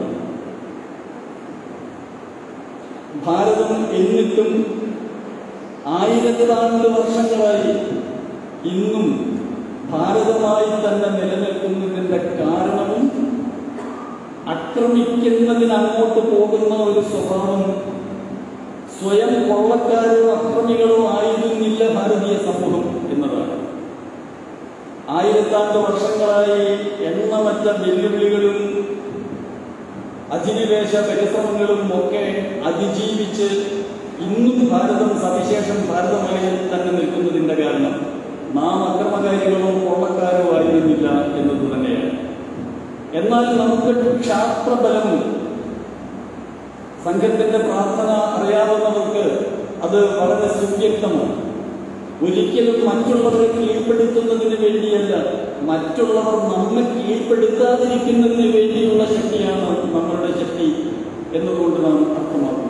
ഭാരതം എന്നിട്ടും ആയിരത്താണ്ട് വർഷങ്ങളായി ഇന്നും ഭാരതമായി തന്നെ നിലനിൽക്കുന്നതിന്റെ കാരണവും ആക്രമിക്കുന്നതിന് അങ്ങോട്ട് പോകുന്ന ഒരു സ്വഭാവം സ്വയം കൊള്ളക്കാരോ അക്രമികളോ ആയിരുന്നില്ല ഭാരതീയ സമൂഹം എന്നതാണ്. ആയിരത്താണ്ട് വർഷങ്ങളായി എണ്ണമറ്റ വെല്ലുവിളികളും അധിനിവേശ പരിശ്രമങ്ങളും ഒക്കെ അതിജീവിച്ച് ഇന്നും ഭാരതം സവിശേഷം ഭാരതമായി തന്നെ നിൽക്കുന്നതിന്റെ കാരണം നാം അക്രമകാരികളോ കൊള്ളക്കാരോ ആയിരുന്നില്ല എന്നത് തന്നെയാണ്. എന്നാൽ നമുക്ക് ക്ഷാത്രബലവും സംഘത്തിന്റെ പ്രാർത്ഥന അറിയാവുന്നവർക്ക് അത് വളരെ സുവ്യക്തമാണ്. ഒരിക്കലും മറ്റുള്ളവരെ കീഴ്പ്പെടുത്തുന്നതിന് വേണ്ടിയല്ല, മറ്റുള്ളവർ നമ്മെ കീഴ്പ്പെടുത്താതിരിക്കുന്നതിന് വേണ്ടിയുള്ള ശക്തിയാണ് നമ്മളുടെ ശക്തി എന്നതുകൊണ്ട് നാം അർത്ഥമാക്കുന്നത്.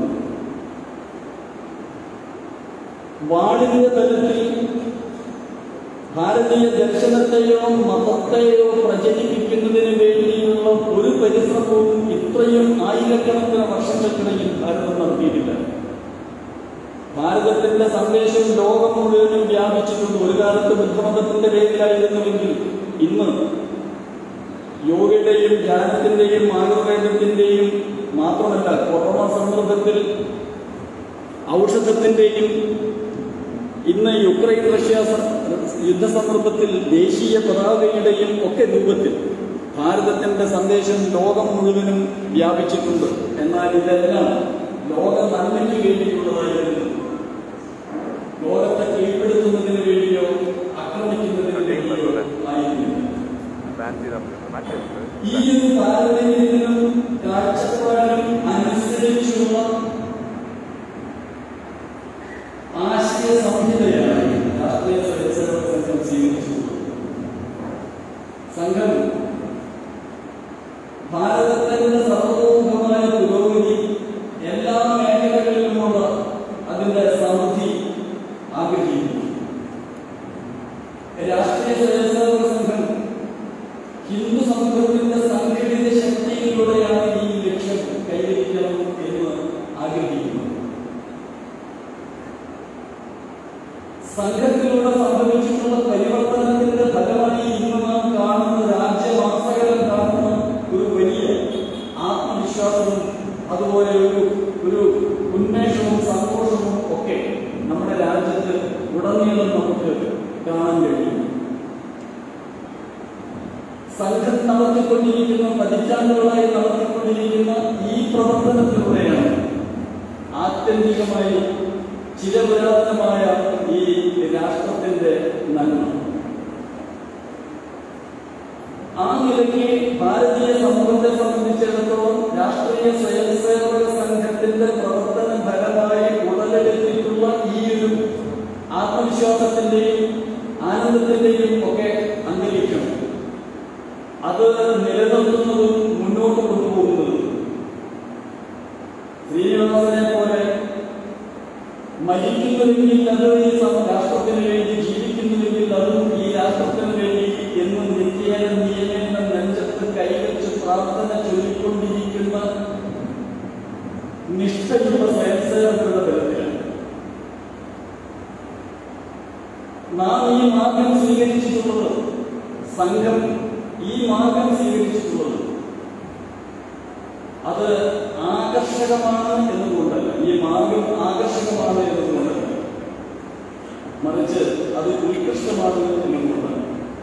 വാളിന്റെ തലത്തിൽ ഭാരതീയ ദർശനത്തെയോ മതത്തെയോ പ്രചരിപ്പിക്കുന്നതിന് വേണ്ടിയുള്ള ഒരു പരിശ്രമവും പരിവർത്തനവും ഇത്രയും ആയിരക്കണക്കിന് വർഷങ്ങൾക്കിടയിൽ ഭാരതം നടത്തിയിട്ടില്ല. ഭാരതത്തിന്റെ സന്ദേശം ലോകം മുഴുവനും വ്യാപിച്ചിട്ടുണ്ട്. ഒരു കാലത്ത് ബുദ്ധമതത്തിന്റെ പേരിലായിരുന്നുവെങ്കിൽ ഇന്ന് യോഗയുടെയും ധ്യാനത്തിന്റെയും ആയുർവേദത്തിന്റെയും മാത്രമല്ല, കൊറോണ സന്ദർഭത്തിൽ ഔഷധത്തിന്റെയും, ഇന്ന് യുക്രൈൻ റഷ്യ യുദ്ധ സന്ദർഭത്തിൽ ദേശീയ പതാകയുടെയും ഒക്കെ രൂപത്തിൽ ഭാരതത്തിന്റെ സന്ദേശം ലോകം മുഴുവനും വ്യാപിച്ചിട്ടുണ്ട്. എന്നാൽ ഇതെല്ലാം ലോക നന്മയ്ക്ക് വേണ്ടിയിട്ടുള്ളതായിരുന്നു. ലോകത്തെ കീഴ്പ്പെടുത്തുന്നതിന് വേണ്ടിയോ ആക്രമിക്കുന്നതിന് വേണ്ടിയോ ആയിരുന്നു. ഈ ഒരു പാരമ്പര്യത്തിനും കാഴ്ചപ്പാടിനും അനുസരിച്ചുള്ള ആശയ സംഹിതയാണ് രാഷ്ട്രീയ സ്വയംസേവക സംഘം സ്വീകരിച്ചിട്ടുള്ളത്. സംഘം ഭാരതത്തിന്റെ സർവതോമുഖമായ പുരോഗതി, എല്ലാ മേഖലകളിലുമുള്ള അതിന്റെ സമൃദ്ധി ആഗ്രഹിക്കുന്നു. രാഷ്ട്രീയ സ്വയംസേവക സംഘം ഹിന്ദു സമൂഹത്തിന്റെ സംഘടിത ശക്തിയിലൂടെയാണ് ഈ ലക്ഷ്യം കൈവരിക്കണം എന്ന് ആഗ്രഹിക്കുന്നു. സംഘത്തിലൂടെ സംഭവിച്ചിട്ടുള്ള പരിവർത്തനത്തിന്റെ ഫലമായി ഇന്ന് നാം കാണുന്ന രാജ്യവാസകരം കാണുന്ന ഒരു വലിയ ആത്മവിശ്വാസവും അതുപോലെ ഒരു ഒരു ഉന്മേഷവും സന്തോഷവും ഒക്കെ നമ്മുടെ രാജ്യത്ത് ഉടനീളം നമുക്ക് കാണാൻ കഴിയും. സംഘം നടത്തിക്കൊണ്ടിരിക്കുന്ന, പതിറ്റാണ്ടുകളായി നടത്തിക്കൊണ്ടിരിക്കുന്ന ഈ പ്രവർത്തനത്തിലൂടെയാണ് ആത്യന്തികമായി ചിരപുരാതനമായ ഈ രാഷ്ട്രത്തിന്റെ നന്മ. ആ നിലയ്ക്ക് ഭാരതീയ സമൂഹത്തെ സംബന്ധിച്ചിടത്തോളം രാഷ്ട്രീയ സ്വയംസേവക സംഘത്തിന്റെ പ്രവർത്തന ഫലമായി ഉടലെടുത്തിട്ടുള്ള ഈ ഒരു ആത്മവിശ്വാസത്തിന്റെയും ആനന്ദത്തിന്റെയും ഒക്കെ അന്തരീക്ഷം അത് നിലനിർത്തുന്നതും മുന്നോട്ട് കൊണ്ടുപോകുന്നതും ശ്രീനിവാസനെ പോലെ മരിക്കുന്നുവെങ്കിൽ അത് ഈ രാഷ്ട്രത്തിന് വേണ്ടി, ജീവിക്കുന്നുവെങ്കിൽ അതും ഈ രാഷ്ട്രത്തിന് വേണ്ടി എന്ന് നിത്യേന നിയമേന നെഞ്ചത്ത് കൈവച്ച് പ്രാർത്ഥന ചൊല്ലിക്കൊണ്ടിരിക്കുന്ന നിഷ്ഠയുള്ള സ്വയംസേവകരുടെ ബലത്തിലാണ് നാം ഈ മാർഗം സ്വീകരിച്ചിട്ടുള്ളത്. സംഘം ഈ മാർഗം സ്വീകരിച്ചിട്ടുള്ളത് അത് ആകർഷകമാണ് എന്നതുകൊണ്ടല്ല, ഈ മാർഗം ആകർഷകമാണ് എന്നതുകൊണ്ടല്ല, മറിച്ച് അത് ഉത്കൃഷ്ടമാണ് എന്നതുകൊണ്ടല്ല.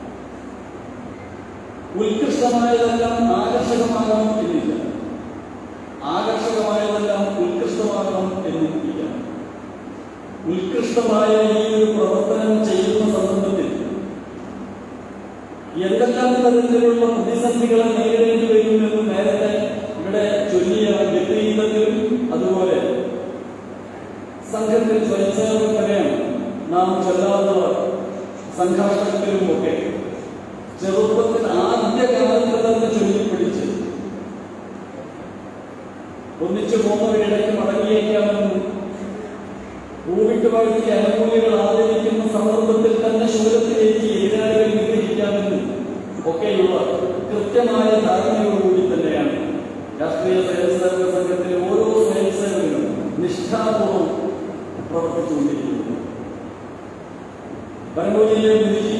ഉത്കൃഷ്ടമായതെല്ലാം ആകർഷകമാകണം എന്നില്ല, ആകർഷകമായതെല്ലാം ഉത്കൃഷ്ടമാകണം എന്നില്ല. ഉത്കൃഷ്ടമായ ഈ ഒരു പ്രവർത്തനം ചെയ്യുന്ന സന്ദർഭത്തിൽ എന്തെല്ലാം തരത്തിലുള്ള പ്രതിസന്ധികളെ നേരിടേണ്ടി വരുമെന്ന് നേരത്തെ ഇവിടെ ചൊല്ലിയ വിപരീതത്തിലും അതുപോലെ സംഘത്തിൽ സ്വയംസേവകരെയും നാം ചൊല്ലാത്ത സംഘാടനത്തിലുമൊക്കെ ചെറുപ്പത്തിൽ ആദ്യ കാലത്ത് തന്നെ ചൊല്ലിപ്പിടിച്ച് ഒന്നിച്ചു പോകുന്നവരിടയ്ക്ക് മടങ്ങിയേക്കാമെന്നും പൂവിട്ട് വാഴ്ത്തി അനുകൂലികൾ ആദരിക്കുന്ന സന്ദർഭത്തിൽ തന്നെ ശൂലത്തിലേക്ക് എതിരാളികൾ നിഗ്രഹിക്കാമെന്നും ഒക്കെയുള്ള കൃത്യമായ ധാരണയോടുകൂടി തന്നെയാണ് രാഷ്ട്രീയ സ്വയംസേവക സംഘത്തിലെ ഓരോ സ്വയംസേവകരും നിഷ്ഠാപൂർവം പ്രവർത്തിച്ചുകൊണ്ടിരിക്കുന്നത്. പരമോജിയെ ഗുരുജി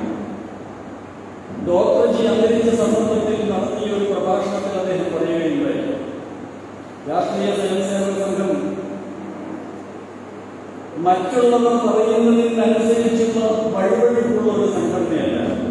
ഡോക്ടർജി അന്തരിച്ച സന്ദർഭത്തിൽ നടത്തിയ ഒരു പ്രഭാഷണത്തിൽ അദ്ദേഹം പറയുകയുണ്ടായി, രാഷ്ട്രീയ സ്വയംസേവക സംഘം മറ്റുള്ളവർ പറയുന്നതിനനുസരിച്ചുള്ള വഴിവഴിപ്പുള്ള ഒരു സംഘടനയല്ല.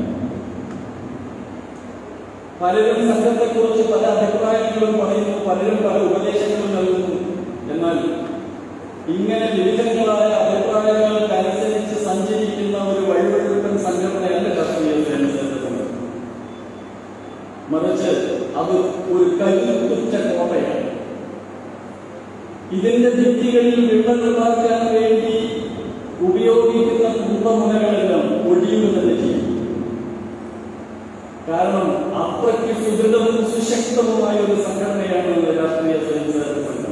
പലരും സംഘത്തെക്കുറിച്ച് പല അഭിപ്രായങ്ങളും പറയുന്നു, പലരും പല ഉപദേശങ്ങളും നൽകുന്നു. എന്നാൽ ഇങ്ങനെ വിവിധങ്ങളായ അഭിപ്രായങ്ങൾക്കനുസരിച്ച് സഞ്ചരിക്കുന്ന ഒരു വഴിവഴിപ്പൻ സംഘടനയല്ല രാഷ്ട്രീയ സ്വയംസേവക സംഘം. മറിച്ച് അത് ഒരു കരുത്തുറ്റ കോട്ടയാണ്. ഇതിന്റെ ഭിത്തികളിൽ വിള്ളലുണ്ടാക്കാൻ വേണ്ടി ഉപയോഗിക്കുന്ന കുംഭമുനകളെല്ലാം ഒഴിയുക തന്നെ ചെയ്യും. കാരണം അത്രയ്ക്ക് സുദൃഢവും സുശക്തവുമായ ഒരു സംഘടനയാണ് രാഷ്ട്രീയ സ്വയംസേവക സംഘം.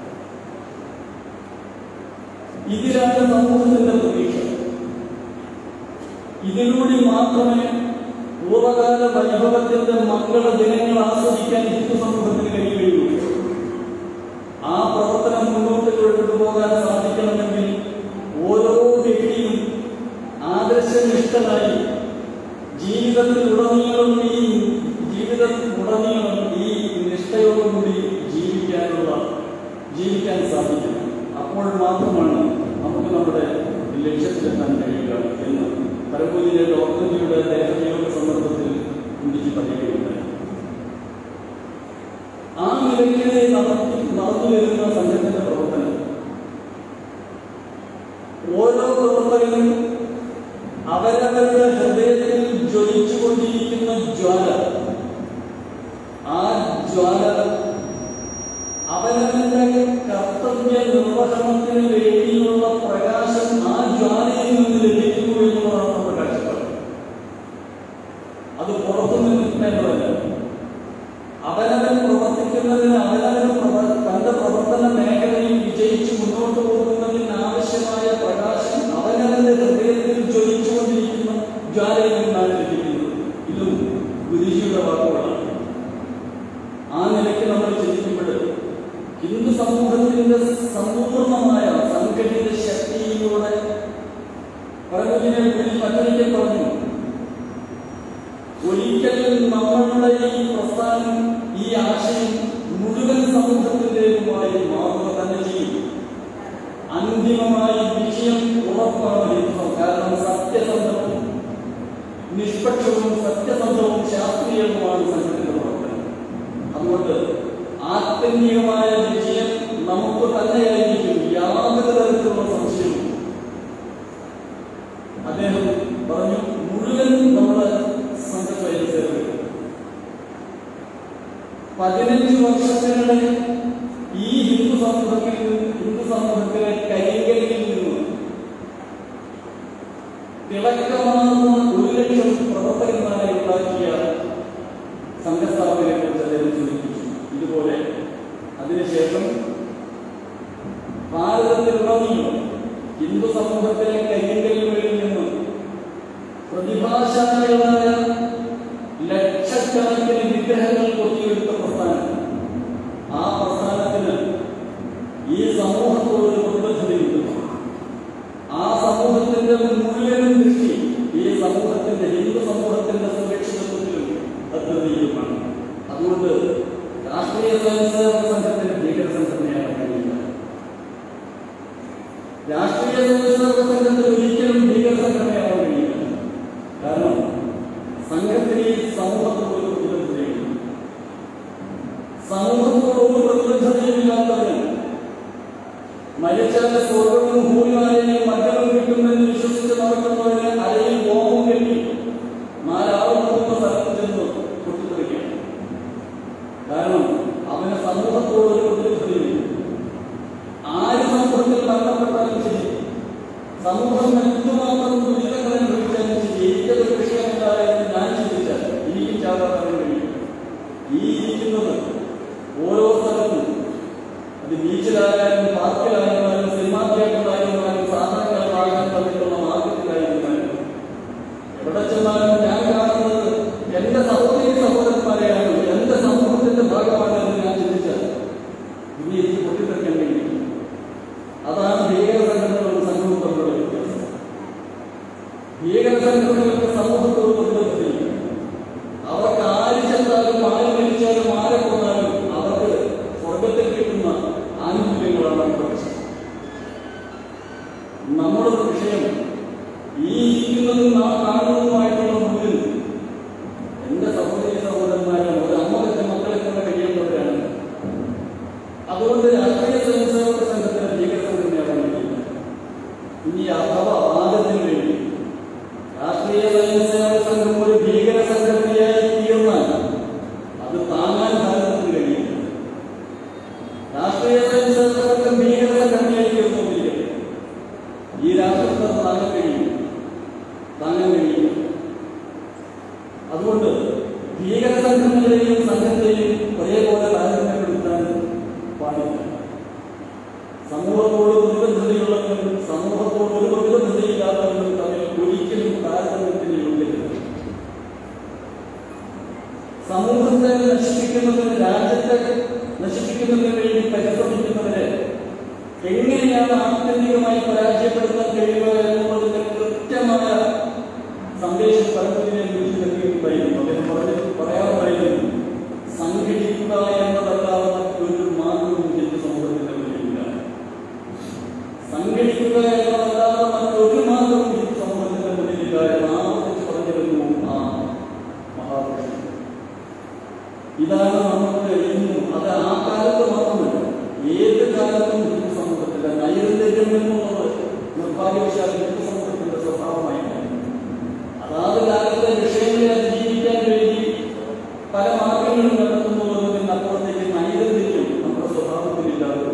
ഇതിലാണ് സമൂഹത്തിന്റെ പ്രതീക്ഷ. ഇതിലൂടെ മാത്രമേ പൂർവകാല വൈഭവത്തിന്റെ മംഗള ദിനങ്ങൾ ആസ്വദിക്കാൻ ഹിന്ദു സമൂഹത്തിന് കഴിയുകയുള്ളൂ. ആ പ്രവർത്തനം മുന്നോട്ട് കൊണ്ടുപോകാൻ സാധിക്കണമെങ്കിൽ ഓരോ വ്യക്തിയും ആദർശനിഷ്ഠനായി ജീവിതത്തിൽ ഉടനീളം ഈ ജീവിതത്തിൽ ഉടനീളം ഈ നിഷ്ഠയോടുകൂടി ജീവിക്കാനുള്ള ജീവിക്കാൻ സാധിക്കും. അപ്പോൾ മാത്രമാണ് നമുക്ക് നമ്മുടെ ലക്ഷ്യത്തിലെത്താൻ കഴിയുക എന്ന് പരമ്പൂരിലെ ഡോക്ടറിയുടെ ദേഹനിയോഗ സന്ദർഭത്തിൽ ഇന്ത്യക്ക് പറയുകയുണ്ടായി. ആ നിലയിൽ നടത്തി നടന്നു വരുന്ന സംഘത്തിന്റെ പ്രവർത്തനം ഓരോ പ്രവർത്തകനും അവരവരുടെ ഹൃദയത്തിൽ ജ്വലിച്ചുകൊണ്ടിരിക്കുന്ന ജ്വാല, ആ ജ്വാല അവനവന്റെ കർത്തവ്യ നിർവഹണത്തിന് വേണ്ടിയുള്ള പ്രകാശം ആ ജ്വാലയിൽ നിന്ന് ലഭിക്കുന്നു എന്നുള്ളതാണ് നമ്മുടെ കാഴ്ചപ്പാട്. അത് പുറത്തു നിൽക്കേണ്ടതല്ല. അവനവൻ പ്രവർത്തിക്കുന്നതിന് അവനവന് തന്റെ പ്രവർത്തന മേഖലയിൽ വിജയിച്ച് മുന്നോട്ട് പോകുന്നതിന് ആവശ്യമായ പ്രകാശം അവനവന്റെ ഹൃദയത്തിൽ ജ്വലിച്ചുകൊണ്ടിരിക്കുന്ന ജ്വാലയിൽ നിന്നാണ് ലഭിക്കുന്നത്. ഇതും ഗുരുജിയുടെ വാക്കുകളാണ്. ആ നിലയ്ക്ക് നമ്മൾ ചിന്തിക്കുമ്പോൾ ഹിന്ദു സമൂഹത്തിന്റെ സമ്പൂർണമായ സംഘടിത ശക്തിയിലൂടെ പറഞ്ഞതിനെ മറ്റൊരിക്കൽ പറഞ്ഞു, ഒരിക്കലും നമ്മളുടെ ഈ പ്രസ്ഥാനം ഈ ആശയം മുഴുവൻ സമൂഹത്തിന്റേതുമായി മാറുക തന്നെ ചെയ്യും. അന്തിമമായി വിജയം ഉറപ്പാണ് ഹിന്ദു. കാരണം സത്യസന്ധവും നിഷ്പക്ഷവും സത്യസന്ധവും ശാസ്ത്രീയവുമാണ് സംഘത്തിന്റെ പ്രവർത്തനം. അതുകൊണ്ട് ആത്യന്തികമായ വിജയം നമുക്ക് തന്നെയായിരിക്കും, യാതൊരു തരത്തിലുള്ള സംശയവും. അദ്ദേഹം പറഞ്ഞു, മുഴുവൻ നമ്മുടെ സംഘത്തിൽ ചേർന്ന് പതിനഞ്ച് വർഷത്തിനിടെ ഈ ഹിന്ദു സമൂഹത്തിൽ ഹിന്ദു സമൂഹത്തിലെ കൈകളിൽ നിന്ന് തിളക്കമാർന്ന ഒരു ലക്ഷം പ്രവർത്തകന്മാരെ ഉണ്ടാക്കിയ സംഘസ്ഥാപനയെ കുറിച്ച് അദ്ദേഹം സൂചിപ്പിച്ചു. ഇതുപോലെ അതിനുശേഷം ഭാരതത്തിലുടനീളം ഹിന്ദു സമൂഹത്തിലെ കൈകളിൽ നിന്ന് പ്രതിഭാശാലികളായ ലക്ഷക്കണക്കിന് വിഗ്രഹങ്ങൾ കൊത്തിയെടുത്ത പ്രസ്ഥാനം, ആ പ്രസ്ഥാനത്തിന് ഈ സമൂഹത്തോട് പ്രതിബദ്ധതയുണ്ട്. ആ സമൂഹത്തിന്റെ മുഴുവനും ദൃഷ്ടി ഈ സമൂഹത്തിന്റെ ഹിന്ദു സമൂഹത്തിന്റെ സുരക്ഷിതത്വത്തിലും ഭദ്രതയിലുമാണ്. അതുകൊണ്ട് രാഷ്ട്രീയ സ്വയംസേവക സംഘത്തിന്റെ ഭീകര സംഘടനയാണ് കഴിയില്ല. രാഷ്ട്രീയ സ്വയംസേവക സംഘത്തിന് ഒരിക്കലും ഭീകര സംഘടനയാവാൻ കഴിയില്ല. കാരണം സംഘത്തിന് ഈ സമൂഹത്തോട് പ്രതിബദ്ധതയുണ്ട്. സമൂഹത്തോട് പ്രതിബദ്ധതയില്ലാത്തവന് മരിച്ചാൽ സ്വർഗവും ഭൂമിമാരെയും മക്കളും കിട്ടുമെന്ന് വിശ്വസിച്ച് നടക്കുന്നവന് അരയിൽ ബോംബും കെട്ടി നാലാളും പോകുന്ന സ്ഥലത്ത് ചെന്ന് പൊട്ടിത്തെറിക്കണം. കാരണം അവന് സമൂഹത്തോട് ഒരു പ്രതിബദ്ധതയില്ല. ആര് സമൂഹത്തിൽ മരണപ്പെട്ടാലും ശരി, സമൂഹം എന്തുമാത്രം ദുരിതങ്ങൾ അനുഭവിച്ചാലും ശരി, എനിക്കത് വിഷയമല്ല എന്ന് ഞാൻ ചിന്തിച്ചാൽ എനിക്ക് ചാകാൻ കഴിയും. ഈ ഇരിക്കുന്നത് ഓരോ സ്ഥലത്തും, അത് ബീച്ചിലായാലും പാർക്കിലായിരുന്നാലും സിനിമാ തിയേറ്ററിലായിരുന്നാലും സാധനങ്ങളാകാൻ തമ്മിലുള്ള മാർക്കറ്റിലായിരുന്നാലും എവിടെ ചെന്നാലും ഞാൻ കാണുന്നത് എന്റെ സഹോദരി സഹോദരന്മാരെയാണ്, എന്റെ സമൂഹത്തിന്റെ ഭാഗമാണ് എന്ന് ഞാൻ ചിന്തിച്ചാൽ ഇനി എനിക്ക് പൊട്ടിത്തെറിക്കാൻ കഴിയും. അതാണ് ഭീകര സംഘടനകളും സംഘവും തമ്മിലുള്ള വ്യത്യാസം. ഭീകര സംഘടനകൾക്ക് സമൂഹത്തോട് പ്രതിബദ്ധതയില്ല. അവർക്ക് ആര് ചെന്നാലും ആര് മരിച്ചാലും ആരെ കൊന്നാലും അവർക്ക് സ്വർഗത്തിൽ കിട്ടുന്ന ആനുകൂല്യങ്ങളാണ് പ്രശ്നം. നമ്മുടെ വിഷയം ഈ ഇരിക്കുന്നതും നാം കാണുന്നതുമായിട്ടുള്ള മുന്നിൽ എന്റെ സഹോദരി സഹോദരന്മാരാണ്, ഒരു അമ്മയുടെ മക്കളെ കൊണ്ട് കഴിയേണ്ടവരാണ്. അതുകൊണ്ട് രാഷ്ട്രീയ സ്വയംസേവക സംഘത്തിന് ഭീകര സംഘടനയാവാൻ കഴിയില്ല. ഇനി അഥവാ ആദ്യത്തിന് വേണ്ടി രാഷ്ട്രീയ സ്വയംസേവക സംഘം ഒരു ഭീകര സംഘടനയായി തീർന്നാൽ അത് താങ്ങാൻ ഭാരതത്തിന് കഴിയില്ല. രാഷ്ട്രീയ സ്വയംസേവക സംഘം ഭീകര സംഘടനയായി തീർന്നില്ല. ഈ രാഷ്ട്രത്തെ താങ്ങാൻ കഴിയും താങ്ങാൻ കഴിയും അതുകൊണ്ട് ഭീകര സംഘടനകളെയും സംഘത്തെയും ഒരേപോലെ താരതമ്യപ്പെടുത്താൻ പാടില്ല. സമൂഹത്തോട് പ്രതിബദ്ധതയുള്ളവരും സമൂഹത്തോട് ഒരു പ്രതിബദ്ധതയില്ലാത്തവരും തമ്മിൽ ഒരിക്കലും താരതമ്യത്തിന് യോഗ്യത. സമൂഹത്തെ നശിപ്പിക്കുന്നതിന്, രാജ്യത്തെ നശിപ്പിക്കുന്നതിന് വേണ്ടി പരിശ്രമിക്കുന്നവരെ എങ്ങനെയാണ് ആത്യന്തികമായി പരാജയപ്പെടുത്താൻ കഴിയുക എന്നുള്ളതിന്റെ കൃത്യമായ സന്ദേശം പരമ്പരയെ കുറിച്ച് നൽകിയിട്ടുണ്ടായിരുന്നു. അദ്ദേഹം പറഞ്ഞ പറയാറുണ്ടായിരുന്നു, സംഘടിക്കുക എന്നതല്ലാതെ മറ്റൊരു മാർഗവും ഹിന്ദു സമൂഹത്തിന്റെ മുന്നിലില്ല. സംഘടിക്കുക എന്നതല്ലാതെ മറ്റൊരു മാർഗവും ഹിന്ദു സമൂഹത്തിന്റെ മുന്നിലില്ല എന്ന് ആവർത്തിച്ച് പറഞ്ഞിരുന്നു ആ മഹാപുരുഷൻ. ഇതാണ് നമുക്ക് ഇന്നും, അത് ആ കാലത്ത് മാത്രമല്ല, ഏത് കാലത്തും ഹിന്ദു സമൂഹത്തിന്റെ നൈരന്തര്യം എന്നുള്ളത് നിർഭാഗ്യവശാൽ ഹിന്ദു സമൂഹത്തിന്റെ സ്വഭാവമായി. അതാത് കാലത്തെ വിഷയങ്ങളെ അതിജീവിക്കാൻ വേണ്ടി പല മാർഗങ്ങളും നടത്തുന്നു എന്നതിനപ്പുറത്തേക്ക് നൈരന്തര്യം നമ്മുടെ സ്വഭാവത്തിലില്ലാതെ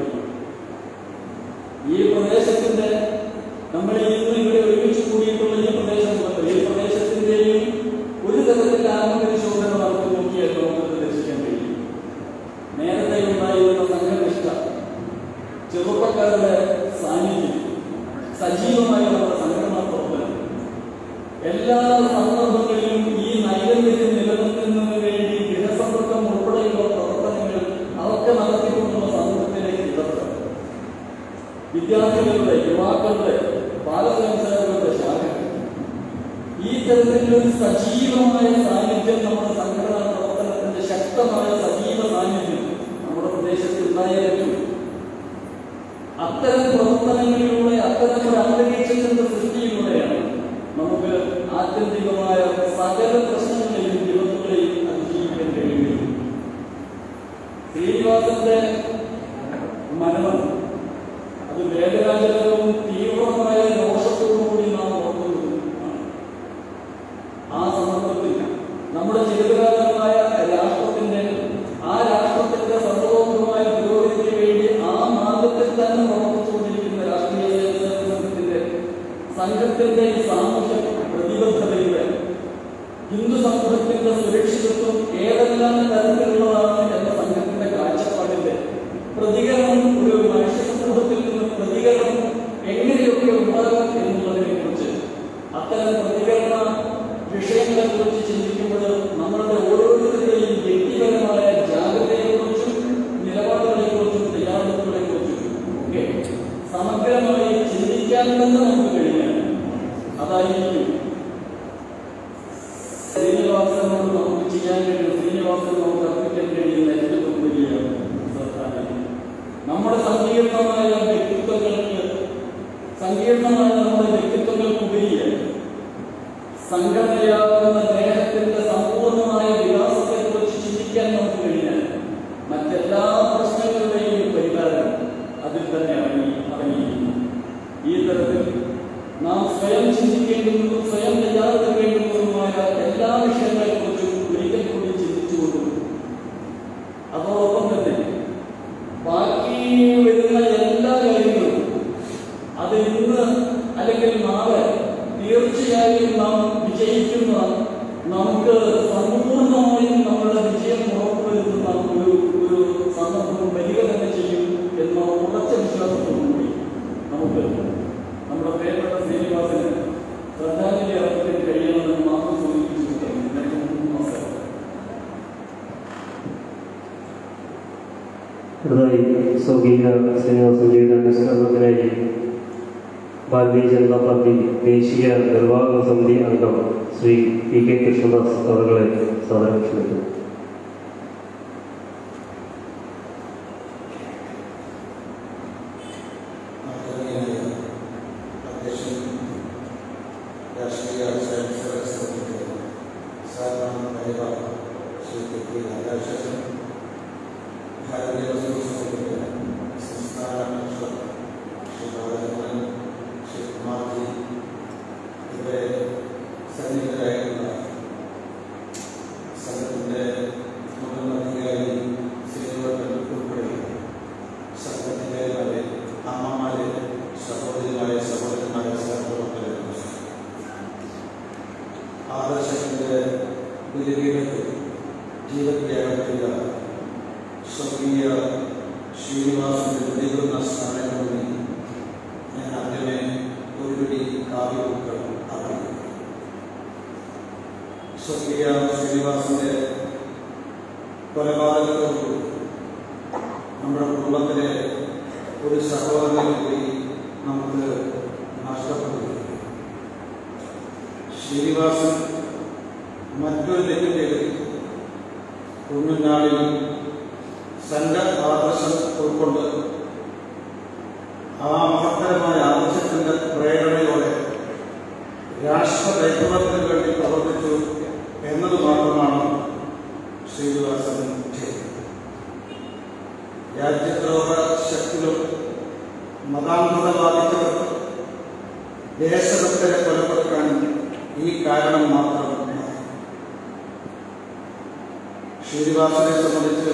ഈ പ്രദേശത്തിന്റെ നമ്മൾ ഇന്ന് ഇവിടെ ഒരുമിച്ച് കൂടിയിട്ടുള്ള ഈ പ്രദേശം, ഈ പ്രദേശത്തിന്റെയും ഒരു തരത്തിൽ ആത്മപരിശോധന നടത്തി നോക്കിയാൽ നമുക്ക് ദർശിക്കാൻ കഴിയും. നേരത്തെ ഉണ്ടായിരുന്ന സംഘനിഷ്ഠ, ചെറുപ്പക്കാരുടെ സാന്നിധ്യം, സജീവമായ നമ്മുടെ സംഘടനാ പ്രവർത്തനം, എല്ലാ സന്ദർഭങ്ങളിലും ഈ നൈരന്തര്യം നിലനിർത്തുന്നതിന് വേണ്ടി ഗൃഹസമ്പർക്കം ഉൾപ്പെടെയുള്ള പ്രവർത്തനങ്ങൾ അവർക്ക് നടത്തിക്കൊണ്ടുള്ള സമൂഹത്തിലേക്ക് ഇടപെടും. വിദ്യാർത്ഥികളുടെ, യുവാക്കളുടെ, ബാലസംഘടനകളുടെ ശാഖകൾ, ഈ തരത്തിലൊരു സജീവമായ സാന്നിധ്യം നമ്മുടെ സംഘടനാ പ്രവർത്തനത്തിന്റെ ശക്തമായ സജീവ സാന്നിധ്യം നമ്മുടെ പ്രദേശത്ത് ഉണ്ടായിരിക്കും. അത്തരം പ്രവർത്തനങ്ങളിലൂടെ, അത്തരം ഒരു അന്തരീക്ഷത്തിന്റെ സൃഷ്ടിയിലൂടെയാണ് നമുക്ക് ആത്യന്തികമായ സകല പ്രശ്നങ്ങളെയും വിപത്തുകളെയും അതിജീവിക്കാൻ കഴിയുകയും. ശ്രീനിവാസന്റെ മരണം അത് വേദനാജനകവും തീവ്രമായ രോഷത്തോടുകൂടി നാം ഓർക്കുന്നതാണ്. ആ സന്ദർഭത്തിൽ നമ്മുടെ ചെറുകാലമായ രാഷ്ട്രത്തിന്റെ, ആ രാഷ്ട്രത്തിന്റെ സർവോപമായ പുരോഗതിക്ക് വേണ്ടി ആ മാർഗത്തിൽ തന്നെ പ്രവർത്തിച്ചുകൊണ്ടിരിക്കുന്ന രാഷ്ട്രീയ സംഘത്തിന്റെ സംഘത്തിന്റെ ഈ സാമൂഹ്യ പ്രതിബദ്ധതയുടെ, ഹിന്ദു സമൂഹത്തിന്റെ സുരക്ഷിതത്വം ഏതെല്ലാം തരത്തിലുള്ളതാണ് എന്ന സംഘത്തിന്റെ കാഴ്ചപ്പാടിന്റെ പ്രതികരണം, ഒരു മനുഷ്യ സമൂഹത്തിൽ നിന്ന് പ്രതികരണം എങ്ങനെയൊക്കെ ഉണ്ടാകാം എന്നുള്ളതിനെ കുറിച്ച്, അത്തരം പ്രതികരണ വിഷയങ്ങളെ കുറിച്ച് ചിന്തിക്കുമ്പോൾ നമ്മളുടെ ഓരോരുത്തരുടെയും വ്യക്തിപരമായ ജാഗ്രതയെക്കുറിച്ചും നിലപാടുകളെക്കുറിച്ചും തയ്യാറെടുപ്പുകളെക്കുറിച്ചും ഒക്കെ സമഗ്രമായി ചിന്തിക്കാൻ തന്നെ നമുക്ക് കഴിയാൻ, അതായിരിക്കും ശ്രീനിവാസനോട് നമുക്ക് ചെയ്യാൻ കഴിയും, ശ്രീനിവാസൻ നമുക്ക് അർപ്പിക്കാൻ കഴിയുന്ന ഏറ്റവും വലിയ ശ്രദ്ധാഞ്ജലി. നമ്മുടെ സങ്കീർണമായ വ്യക്തിത്വങ്ങൾക്ക്, സങ്കീർണമായ നമ്മുടെ വ്യക്തിത്വങ്ങൾക്കുപരിയായി സംഘടനയാകുന്ന ദേഹത്തിന്റെ സമ്പൂർണമായ വികാസത്തെക്കുറിച്ച് ചിന്തിക്കാൻ നമുക്ക് കഴിഞ്ഞാൽ മറ്റെല്ലാ പ്രശ്നങ്ങളുടെയും പരിഹാരം അതിൽ തന്നെ അടങ്ങി അടങ്ങിയിരിക്കുന്നു. ഈ തരത്തിൽ നാം സ്വയം ചിന്തിക്കേണ്ടുന്നതും സ്വയം തയ്യാറെടുക്കേണ്ടുന്നതുമായ എല്ലാ വിഷയങ്ങളെക്കുറിച്ചും ഒരിക്കൽ കൂടി ചിന്തിച്ചുകൊണ്ടും അതോടൊപ്പം തന്നെ ബാക്കി വരുന്ന എല്ലാ കാര്യങ്ങളും അത് ഇന്ന് അല്ലെങ്കിൽ നാളെ തീർച്ചയായും നാം വിജയിക്കുന്ന, നമുക്ക് സമ്പൂർണമായും നമ്മളുടെ വിജയം ഉറപ്പുവരുത്തുന്ന ഒരു ഒരു സന്ദർഭം വരിക തന്നെ ചെയ്യും എന്ന ഉറച്ച വിശ്വാസത്തോടുകൂടി നമുക്ക് നമ്മുടെ പ്രിയപ്പെട്ട ശ്രീനിവാസന് ശ്രദ്ധാഞ്ജലി അർപ്പിക്കാൻ കഴിയണമെന്ന് മാത്രം സൂചിപ്പിച്ചുകൊണ്ട് നമസ്കാരം. അടുത്തതായി സ്വർഗീയ ശ്രീനിവാസൻ ജീവിത അനുസ്മരണത്തിനായി ഭാരതീയ ജനതാ പാർട്ടി ദേശീയ നിർവാഹക സമിതി അംഗം ശ്രീ പി കെ കൃഷ്ണദാസ് അവരുടെ സാദരം ക്ഷണിക്കുന്നു. സ്വർഗീയ ശ്രീനിവാസന്റെ കൊലപാതകത്തോടുകൂടി നമ്മുടെ കുടുംബത്തിലെ ഒരു സഹോദരനെ കൂടി നമുക്ക് നഷ്ടപ്പെടുകയും ശ്രീനിവാസൻ മറ്റൊരു തെറ്റ് ചെയ്ത് കുഞ്ഞുനാളിൽ സംഘ ആദർശം ഉൾക്കൊണ്ട് ആ മഹത്തരമായ ആദർശത്തിൻ്റെ പ്രേരണയോടെ രാഷ്ട്ര പരിവർത്തനത്തിന് വേണ്ടി പ്രവർത്തിച്ചു എന്നത് മാത്രമാണ് ശ്രീനിവാസൻ ചെയ്തത്. രാജ്യദ്രോഹ ശക്തികളും മതാന്ധത ബാധിച്ചവർക്ക് ദേശഭക്തരെ കൊലപ്പെടുത്താൻ ഈ കാരണം മാത്രം. ശ്രീനിവാസനെ സംബന്ധിച്ച്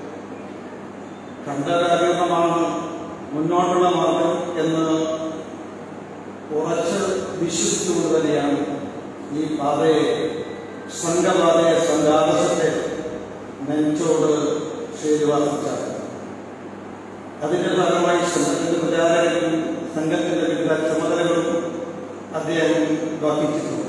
ഖണ്ഡകാരണമാണ് മുന്നോട്ടുള്ള മാർഗം എന്ന് ഉറച്ച് വിശ്വസിച്ചുകൊണ്ട് തന്നെയാണ് ഈ പാതയെ, സംഘപാതയെ, സംഘാദർശത്തെ നെഞ്ചോട് ശ്രീനിവാസിച്ചാണ്. അതിൻ്റെ ഭാഗമായി സംഘത്തിന്റെ പ്രചാരകരും സംഘത്തിന്റെ വിവിധ ചുമതലകളും അദ്ദേഹം വഹിച്ചിട്ടുണ്ട്.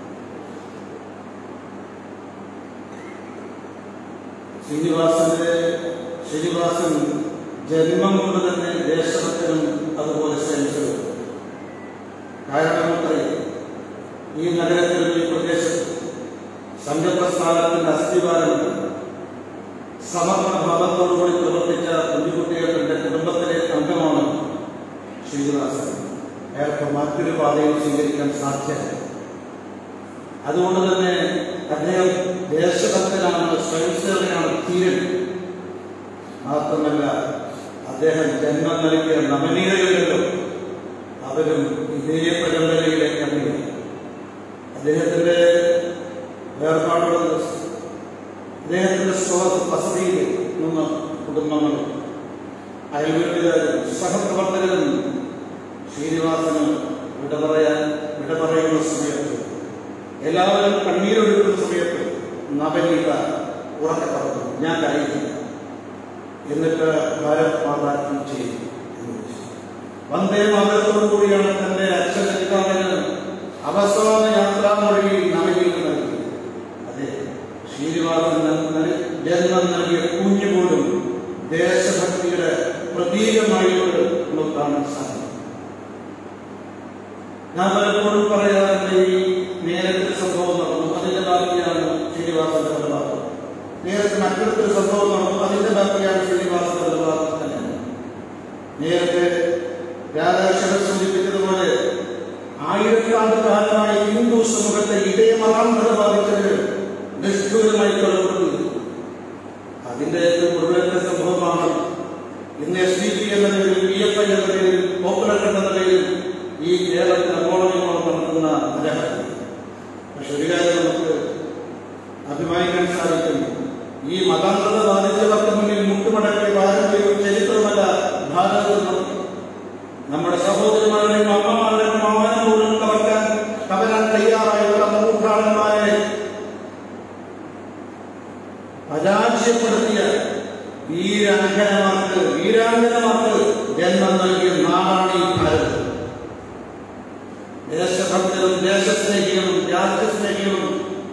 ശ്രീനിവാസന്റെ ശ്രീനിവാസൻ ജന്മം കൊണ്ട് തന്നെ ദേശഭക്തനും അതുപോലെ സൈനികരും. കാരണം ഈ നഗരത്തിലും ഈ പ്രദേശത്തും സംഘപ്രസ്ഥാനത്തിന്റെ അസ്ഥിവാരമുണ്ട്. സമർപ്പണഭാവത്തോടുകൂടി പ്രവർത്തിച്ച കുഞ്ഞുകുട്ടികളുടെ കുടുംബത്തിലെ അംഗമാണ് ശ്രീനിവാസൻ. അയാൾക്ക് മറ്റൊരു പാതയിൽ സ്വീകരിക്കാൻ സാധ്യമല്ല. അതുകൊണ്ട് തന്നെ അദ്ദേഹം ദേശഭക്തനാണ്, സ്വയംസേവകനാണ്, ധീരൻ. മാത്രമല്ല അദ്ദേഹം ജന്മം നൽകിയ നവനീതകളിലും അവരും ഇതേ പരമ്പരയിലേക്ക് ഇറങ്ങി. അദ്ദേഹത്തിന്റെ വേർപാടുകൾ അദ്ദേഹത്തിന്റെ സ്വവസതിയിൽ നിന്ന് കുടുംബങ്ങളും അയൽവീട്ടുകാരും സഹപ്രവർത്തകരും ശ്രീനിവാസന് വിട പറയാൻ വിട പറയുന്ന സമയത്ത്, എല്ലാവരും കണ്ണീരൊഴുക്കുന്ന സമയത്ത് നവനീത ഉറക്കെ പറഞ്ഞു, ഞാൻ കഴിയില്ല. എന്നിട്ട് ഭാരത് മാതാ കീ ചെയ്തു. വന്ദേ മാതരത്തോടു കൂടിയാണ് തന്റെ അച്ഛന് അവസാന യാത്രാമൊഴി നവനീത നൽകി. അതെ, ശ്രീനിവാസൻ ജന്മം നൽകിയ കുഞ്ഞു പോലും ദേശഭക്തിയുടെ പ്രതീകമായിട്ട് നമുക്ക് കാണാൻ സാധിക്കും. ഞാൻ പലപ്പോഴും പറയാറുണ്ട്, ഈ നേരത്തെ സംഭവം നടന്നു, അതിന്റെ ബാക്കിയാണ് ശ്രീനിവാസന്റെ കൊലപാതകം. നേരത്തെ മറ്റൊരു സംഭവം നടന്നു, അതിന്റെ ബാക്കിയാണ് ശ്രീനിവാസന്റെ കൊലപാതകം തന്നെ. നേരത്തെ രാധാകൃഷ്ണൻ സൂചിപ്പിച്ചതുപോലെ ആയിരക്കാണ്ട് കാലമായി ഹിന്ദു സമൂഹത്തെ ഇതേ മതാന്ധത ബാധിച്ചവര് നിഷ്ഠൂരമായി കൊലപ്പെടുത്തി. അതിന്റെ മുഴുവന്റെ സംഭവമാണ് ഇന്ന് എസ് ഡി പി എന്ന പേരിൽ, പി എഫ് ഐ എന്ന പേരിൽ, പോപ്പുലർ എന്ന പേരിൽ ഈ കേരളത്തിൽ അങ്ങോളമിങ്ങോളം നടത്തുന്ന അരഹരി. പക്ഷെ ഒരു കാര്യം നമുക്ക് അഭിമാനിക്കാൻ സാധിക്കും, ഈ മതാന്ധത ബാധിച്ചവർക്ക് മുന്നിൽ മുട്ടുമടക്കിയ പാരമ്പര്യവും ചരിത്രമല്ല ഭാരതത്തിൽ നടത്തി. നമ്മുടെ സഹോദരിമാരുടെയും അമ്മമാരുടെയും മാമനം പോലും കവർക്കാൻ കവരാൻ തയ്യാറായുള്ള മൂർഖാളന്മാരെ പരാജയപ്പെടുത്തിയ വീരാംഗനമാർക്ക് വീരാംഗനമാർക്ക് ജന്മം നൽകിയ നാടാണ് ഈ ഭാരതം. ദേശഭക്തരും ദേശസ്നേഹികളും രാജ്യസ്നേഹികളും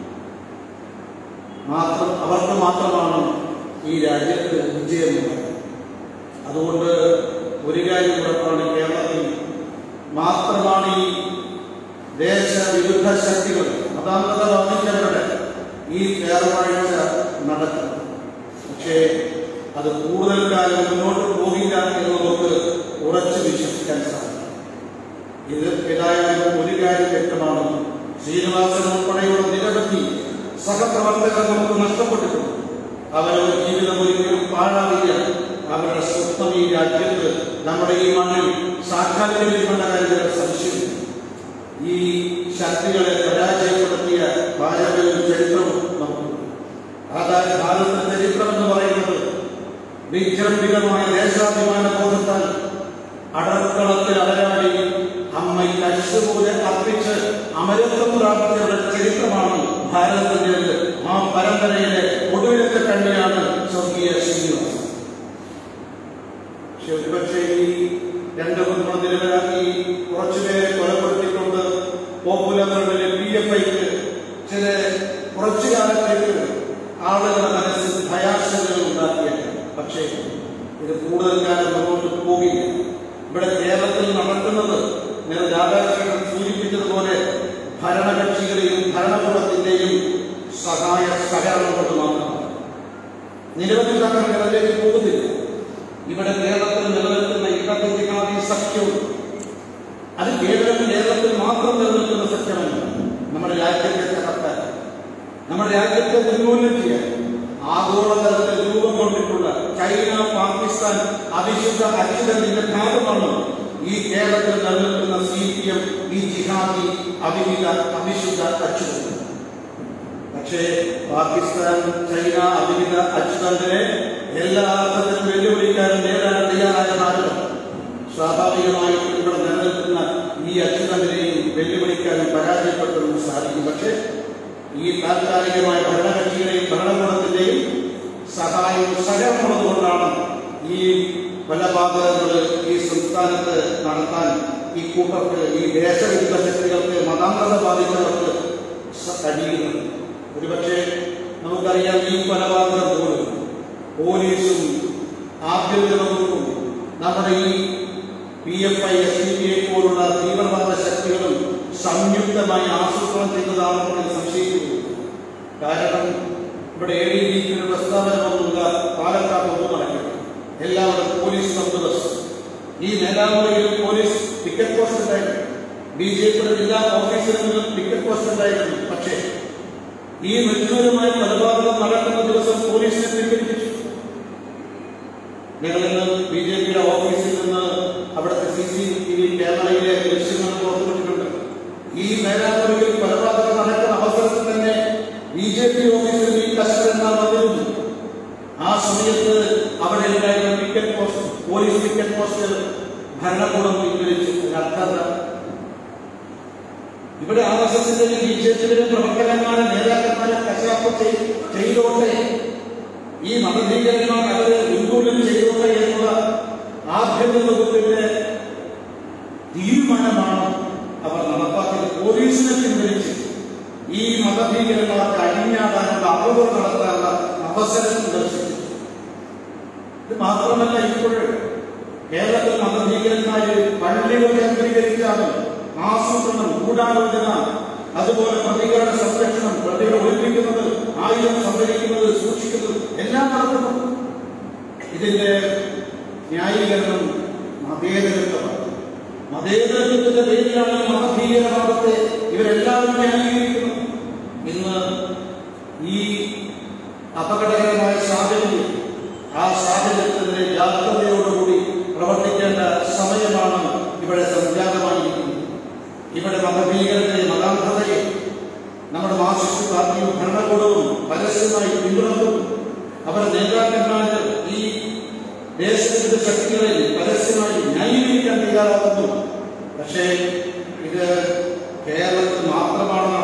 മാത്രം അവർക്ക് മാത്രമാണ് ഈ രാജ്യത്ത് വിജയമുള്ളത്. അതുകൊണ്ട് ഒരു കാര്യം ഉറപ്പാണ്, കേരളത്തിൽ മാത്രമാണ് ഈ ദേശവിരുദ്ധ ശക്തികൾ മതാന്ധത ബാധിച്ചവരുടെ ഈ കേരളാഴ്ച നടക്കുന്നത്. പക്ഷേ അത് കൂടുതൽ കാലം മുന്നോട്ട് പോകില്ല എന്ന് നമുക്ക് ഉറച്ചു വിശ്വസിക്കാൻ സാധിക്കും. ഇത് ഏതായാലും ഒരു കാര്യം വ്യക്തമാണ്, ശ്രീനിവാസൻ ഉൾപ്പെടെയുള്ള നിരവധി സഹപ്രവർത്തകർ നമുക്ക് നഷ്ടപ്പെട്ടിട്ടുണ്ട്. അവരുടെ ജീവിതം ഒരിക്കലും പാഴാവില്ല. അവരുടെ സ്വപ്നം ഈ രാജ്യത്ത്, നമ്മുടെ ഈ മണ്ണിൽ സാക്ഷാത്കരിക്കുന്ന കാര്യങ്ങൾ സംശയം. ഈ ശക്തികളെ പരാജയപ്പെടുത്തിയ പാരമ്പര്യവും ചരിത്രവും നമുക്കുണ്ട്. അതായത് ഭാരതത്തിന്റെ ചരിത്രം എന്ന് പറയുന്നത് വിജൃംഭിതമായ ദേശാഭിമാന ബോധത്താൽ അടർക്കളത്തിൽ അടരാടി അമ്മയ്ക്ക് അശ്വപോലെ അർപ്പിച്ച് അമരത്വം പ്രാപിച്ചവരുടെ ചരിത്രമാണ് ഭാരതത്തിന്റെ. ആ പരമ്പരയിലെ ഒടുവിലത്തെ കണ്ണിയാണ് സ്വർഗീയ ശ്രീനിവാസൻ. പക്ഷെ ഒരുപക്ഷെ ഈ രണ്ടു കുടുംബം നിരവരാക്കി കുറച്ചുപേരെ കൊലപ്പെടുത്തിക്കൊണ്ട് പോപ്പുലറുകളിലെ പി എഫ് ഐക്ക് ചില കുറച്ചു കാലത്തേക്ക് ആളുകളുടെ മനസ്സിൽ ഭയാശ ഇത് കൂടുതൽ കാലം മുന്നോട്ട് പോകില്ല. ഇവിടെ കേരളത്തിൽ നടക്കുന്നത് രാധാകൃഷ്ണൻ സൂചിപ്പിച്ചതുപോലെ ഭരണകക്ഷികളെയും ഭരണകൂടത്തിന്റെയും സഹായ സഹകരണം കൊണ്ട് മാത്രമാണ്. നിരവധി സംഘടനകളിലേക്ക് പോകുന്നില്ല. ഇവിടെ കേരളത്തിൽ നിലനിൽക്കുന്ന ഇടതുജാതി സഖ്യവും അത് കേവലം കേരളത്തിൽ മാത്രം നിലനിൽക്കുന്ന സഖ്യമല്ല. നമ്മുടെ രാജ്യത്തെ തകർക്കാൻ, നമ്മുടെ രാജ്യത്തെ ഉന്മൂലനം ചെയ്യാൻ ആഗോളതലത്തിൽ രൂപം കൊണ്ടിട്ടുള്ള ചൈന, പാകിസ്ഥാൻ അവിശുദ്ധ അച്യുതന്റെ ഭാഗമാണ് ഈ കേരളത്തിൽ നിലനിൽക്കുന്ന സി പി എം, ഈ ജിഹാദി അവിഹിത അവിശുദ്ധ അച്യുതൻ. പക്ഷേ പാകിസ്ഥാൻ, ചൈന അവിഹിത അച്യുതനെ എല്ലാ അർത്ഥത്തിലും വെല്ലുവിളിക്കാനും നേടാൻ തയ്യാറായ നാടുകൾ സ്വാഭാവികമായും ഇവിടെ നിലനിൽക്കുന്ന ഈ അച്യുതനെയും വെല്ലുവിളിക്കാനും പരാജയപ്പെട്ടതും സാധിക്കും. പക്ഷേ ഈ താൽക്കാലികമായ ഭരണകക്ഷികളെയും ഭരണകൂടത്തിന്റെയും സഹായവും സഹകരണവും കൊണ്ടാണ് ഈ കൊലപാതകങ്ങൾ ഈ സംസ്ഥാനത്ത് നടത്താൻ ഈ കൂട്ടർക്ക്, ഈ ദേശവിരുദ്ധ ശക്തികൾക്ക്, മതാന്തത ബാധിച്ചവർക്ക് കഴിയുന്നത്. ഒരുപക്ഷെ നമുക്കറിയാം, ഈ കൊലപാതകം പോലും പോലീസും ആഭ്യന്തര വകുപ്പും നമ്മുടെ ഈ P F I, S D P I പോലുള്ള തീവ്രവാദ ശക്തികളും സംയുക്തമായി ആസൂത്രണം ചെയ്തതാണെന്ന് സംശയിക്കുന്നു. കാരണം ഇവിടെ എ ഡി ജിക്ക് ഒരു പ്രസ്താവന വന്നില്ല, പാലക്കാട് ഒന്നും നടക്കില്ല. എല്ലാവരും പോലീസ് ബന്ദോബസ്ത്. ഈ നേതാവുകളിൽ പോലീസ് പിക്കറ്റ് പോസ്റ്റ് ഉണ്ടായിരുന്നു, ബി ജെ പിയുടെ ജില്ലാ ഓഫീസിലും പിക്കറ്റ് പോസ്റ്റ് ഉണ്ടായിരുന്നു. പക്ഷേ ഈ മൃത്യുപരമായ കൊലപാതകം നടക്കുന്ന ദിവസം പോലീസിനെ പിൻവലിപ്പിച്ചു. ഞങ്ങളിന്ന് ബി ജെ പിയുടെ ഓഫീസിൽ നിന്ന് അവിടുത്തെ സി സി ടി വി ക്യാമറയിലെ ദൃശ്യങ്ങൾ പുറത്തുവിട്ടിട്ടുണ്ട്. ഈ നേതാക്കളിൽ കൊലപാതകം നടക്കുന്ന അവസരത്തിൽ തന്നെ ബി ജെ പി ഓഫീസിൽ ഈ കസ്റ്റഡി വന്നിരുന്നു. ആ സമയത്ത് അവിടെ ഉണ്ടായിരുന്ന picket post, police picket post ഭരണകൂടം പിൻവലിച്ചു. അതിനർത്ഥം ഇവിടെ ആർ എസ് എസിന്റെ ബി ജെ പിയുടെ പ്രവർത്തകന്മാരെ, നേതാക്കന്മാരെ കശാപ്പ് ചെയ്തോട്ടെ, ഈ മതഭീകരന്മാർ അവരെ ഉന്മൂലനം ചെയ്തോട്ടെ എന്നുള്ള ആഭ്യന്തര വകുപ്പിന്റെ തീരുമാനമാണ് അവർ നടപ്പാക്കിയത്. പോലീസിനെ പിൻവലിച്ച് ഈ മതഭീകരന്മാർക്ക് അഴിഞ്ഞാടാനുള്ള അപകടം നടത്താനുള്ള അവസരം ദർശിച്ചു. ഇത് മാത്രമല്ല, ഇപ്പോൾ കേരളത്തിൽ മതഭീകരന്മാര് പള്ളികൾ കേന്ദ്രീകരിച്ചാണ് ആസൂത്രണം, ഗൂഢാലോചന, അതുപോലെ പ്രതികളുടെ സംരക്ഷണം, പ്രതികളെ ഒളിപ്പിക്കുന്നത്, ആയുധം സംഭരിക്കുന്നത്, സൂക്ഷിക്കുന്നത് എല്ലാം നടക്കുന്നു. ഇതിന്റെ ന്യായീകരണം മതേതരത്വമാണ്. മതേതരത്വത്തിന്റെ പേരിലാണ് മതഭീകരവാദത്തെ ഇവരെല്ലാവരും ന്യായീകരിക്കുന്നത്. ഇന്ന് ഈ അപകടകരമായ സാഹചര്യം, ആ സാഹചര്യത്തിനെതിരെ ജാഗ്രതയോടുകൂടി പ്രവർത്തിക്കേണ്ട സമയമാണ് ഇവിടെ സംജാതമായിരിക്കുന്നത്. ഇവിടെ മതഭീകരത്തെ, മതാന്ധതയെ നമ്മുടെ മാർക്സിസ്റ്റ് പാർട്ടിയും ഭരണകൂടവും പരസ്യമായി പിന്തുണക്കും. അവരുടെ നേതാക്കന്മാർ ഈ ദേശത്തിന്റെ ശക്തികളെ പരസ്യമായി ന്യായീകരിക്കാൻ തയ്യാറാകുന്നു. പക്ഷേ ഇത് കേരളത്തിൽ മാത്രമാണ്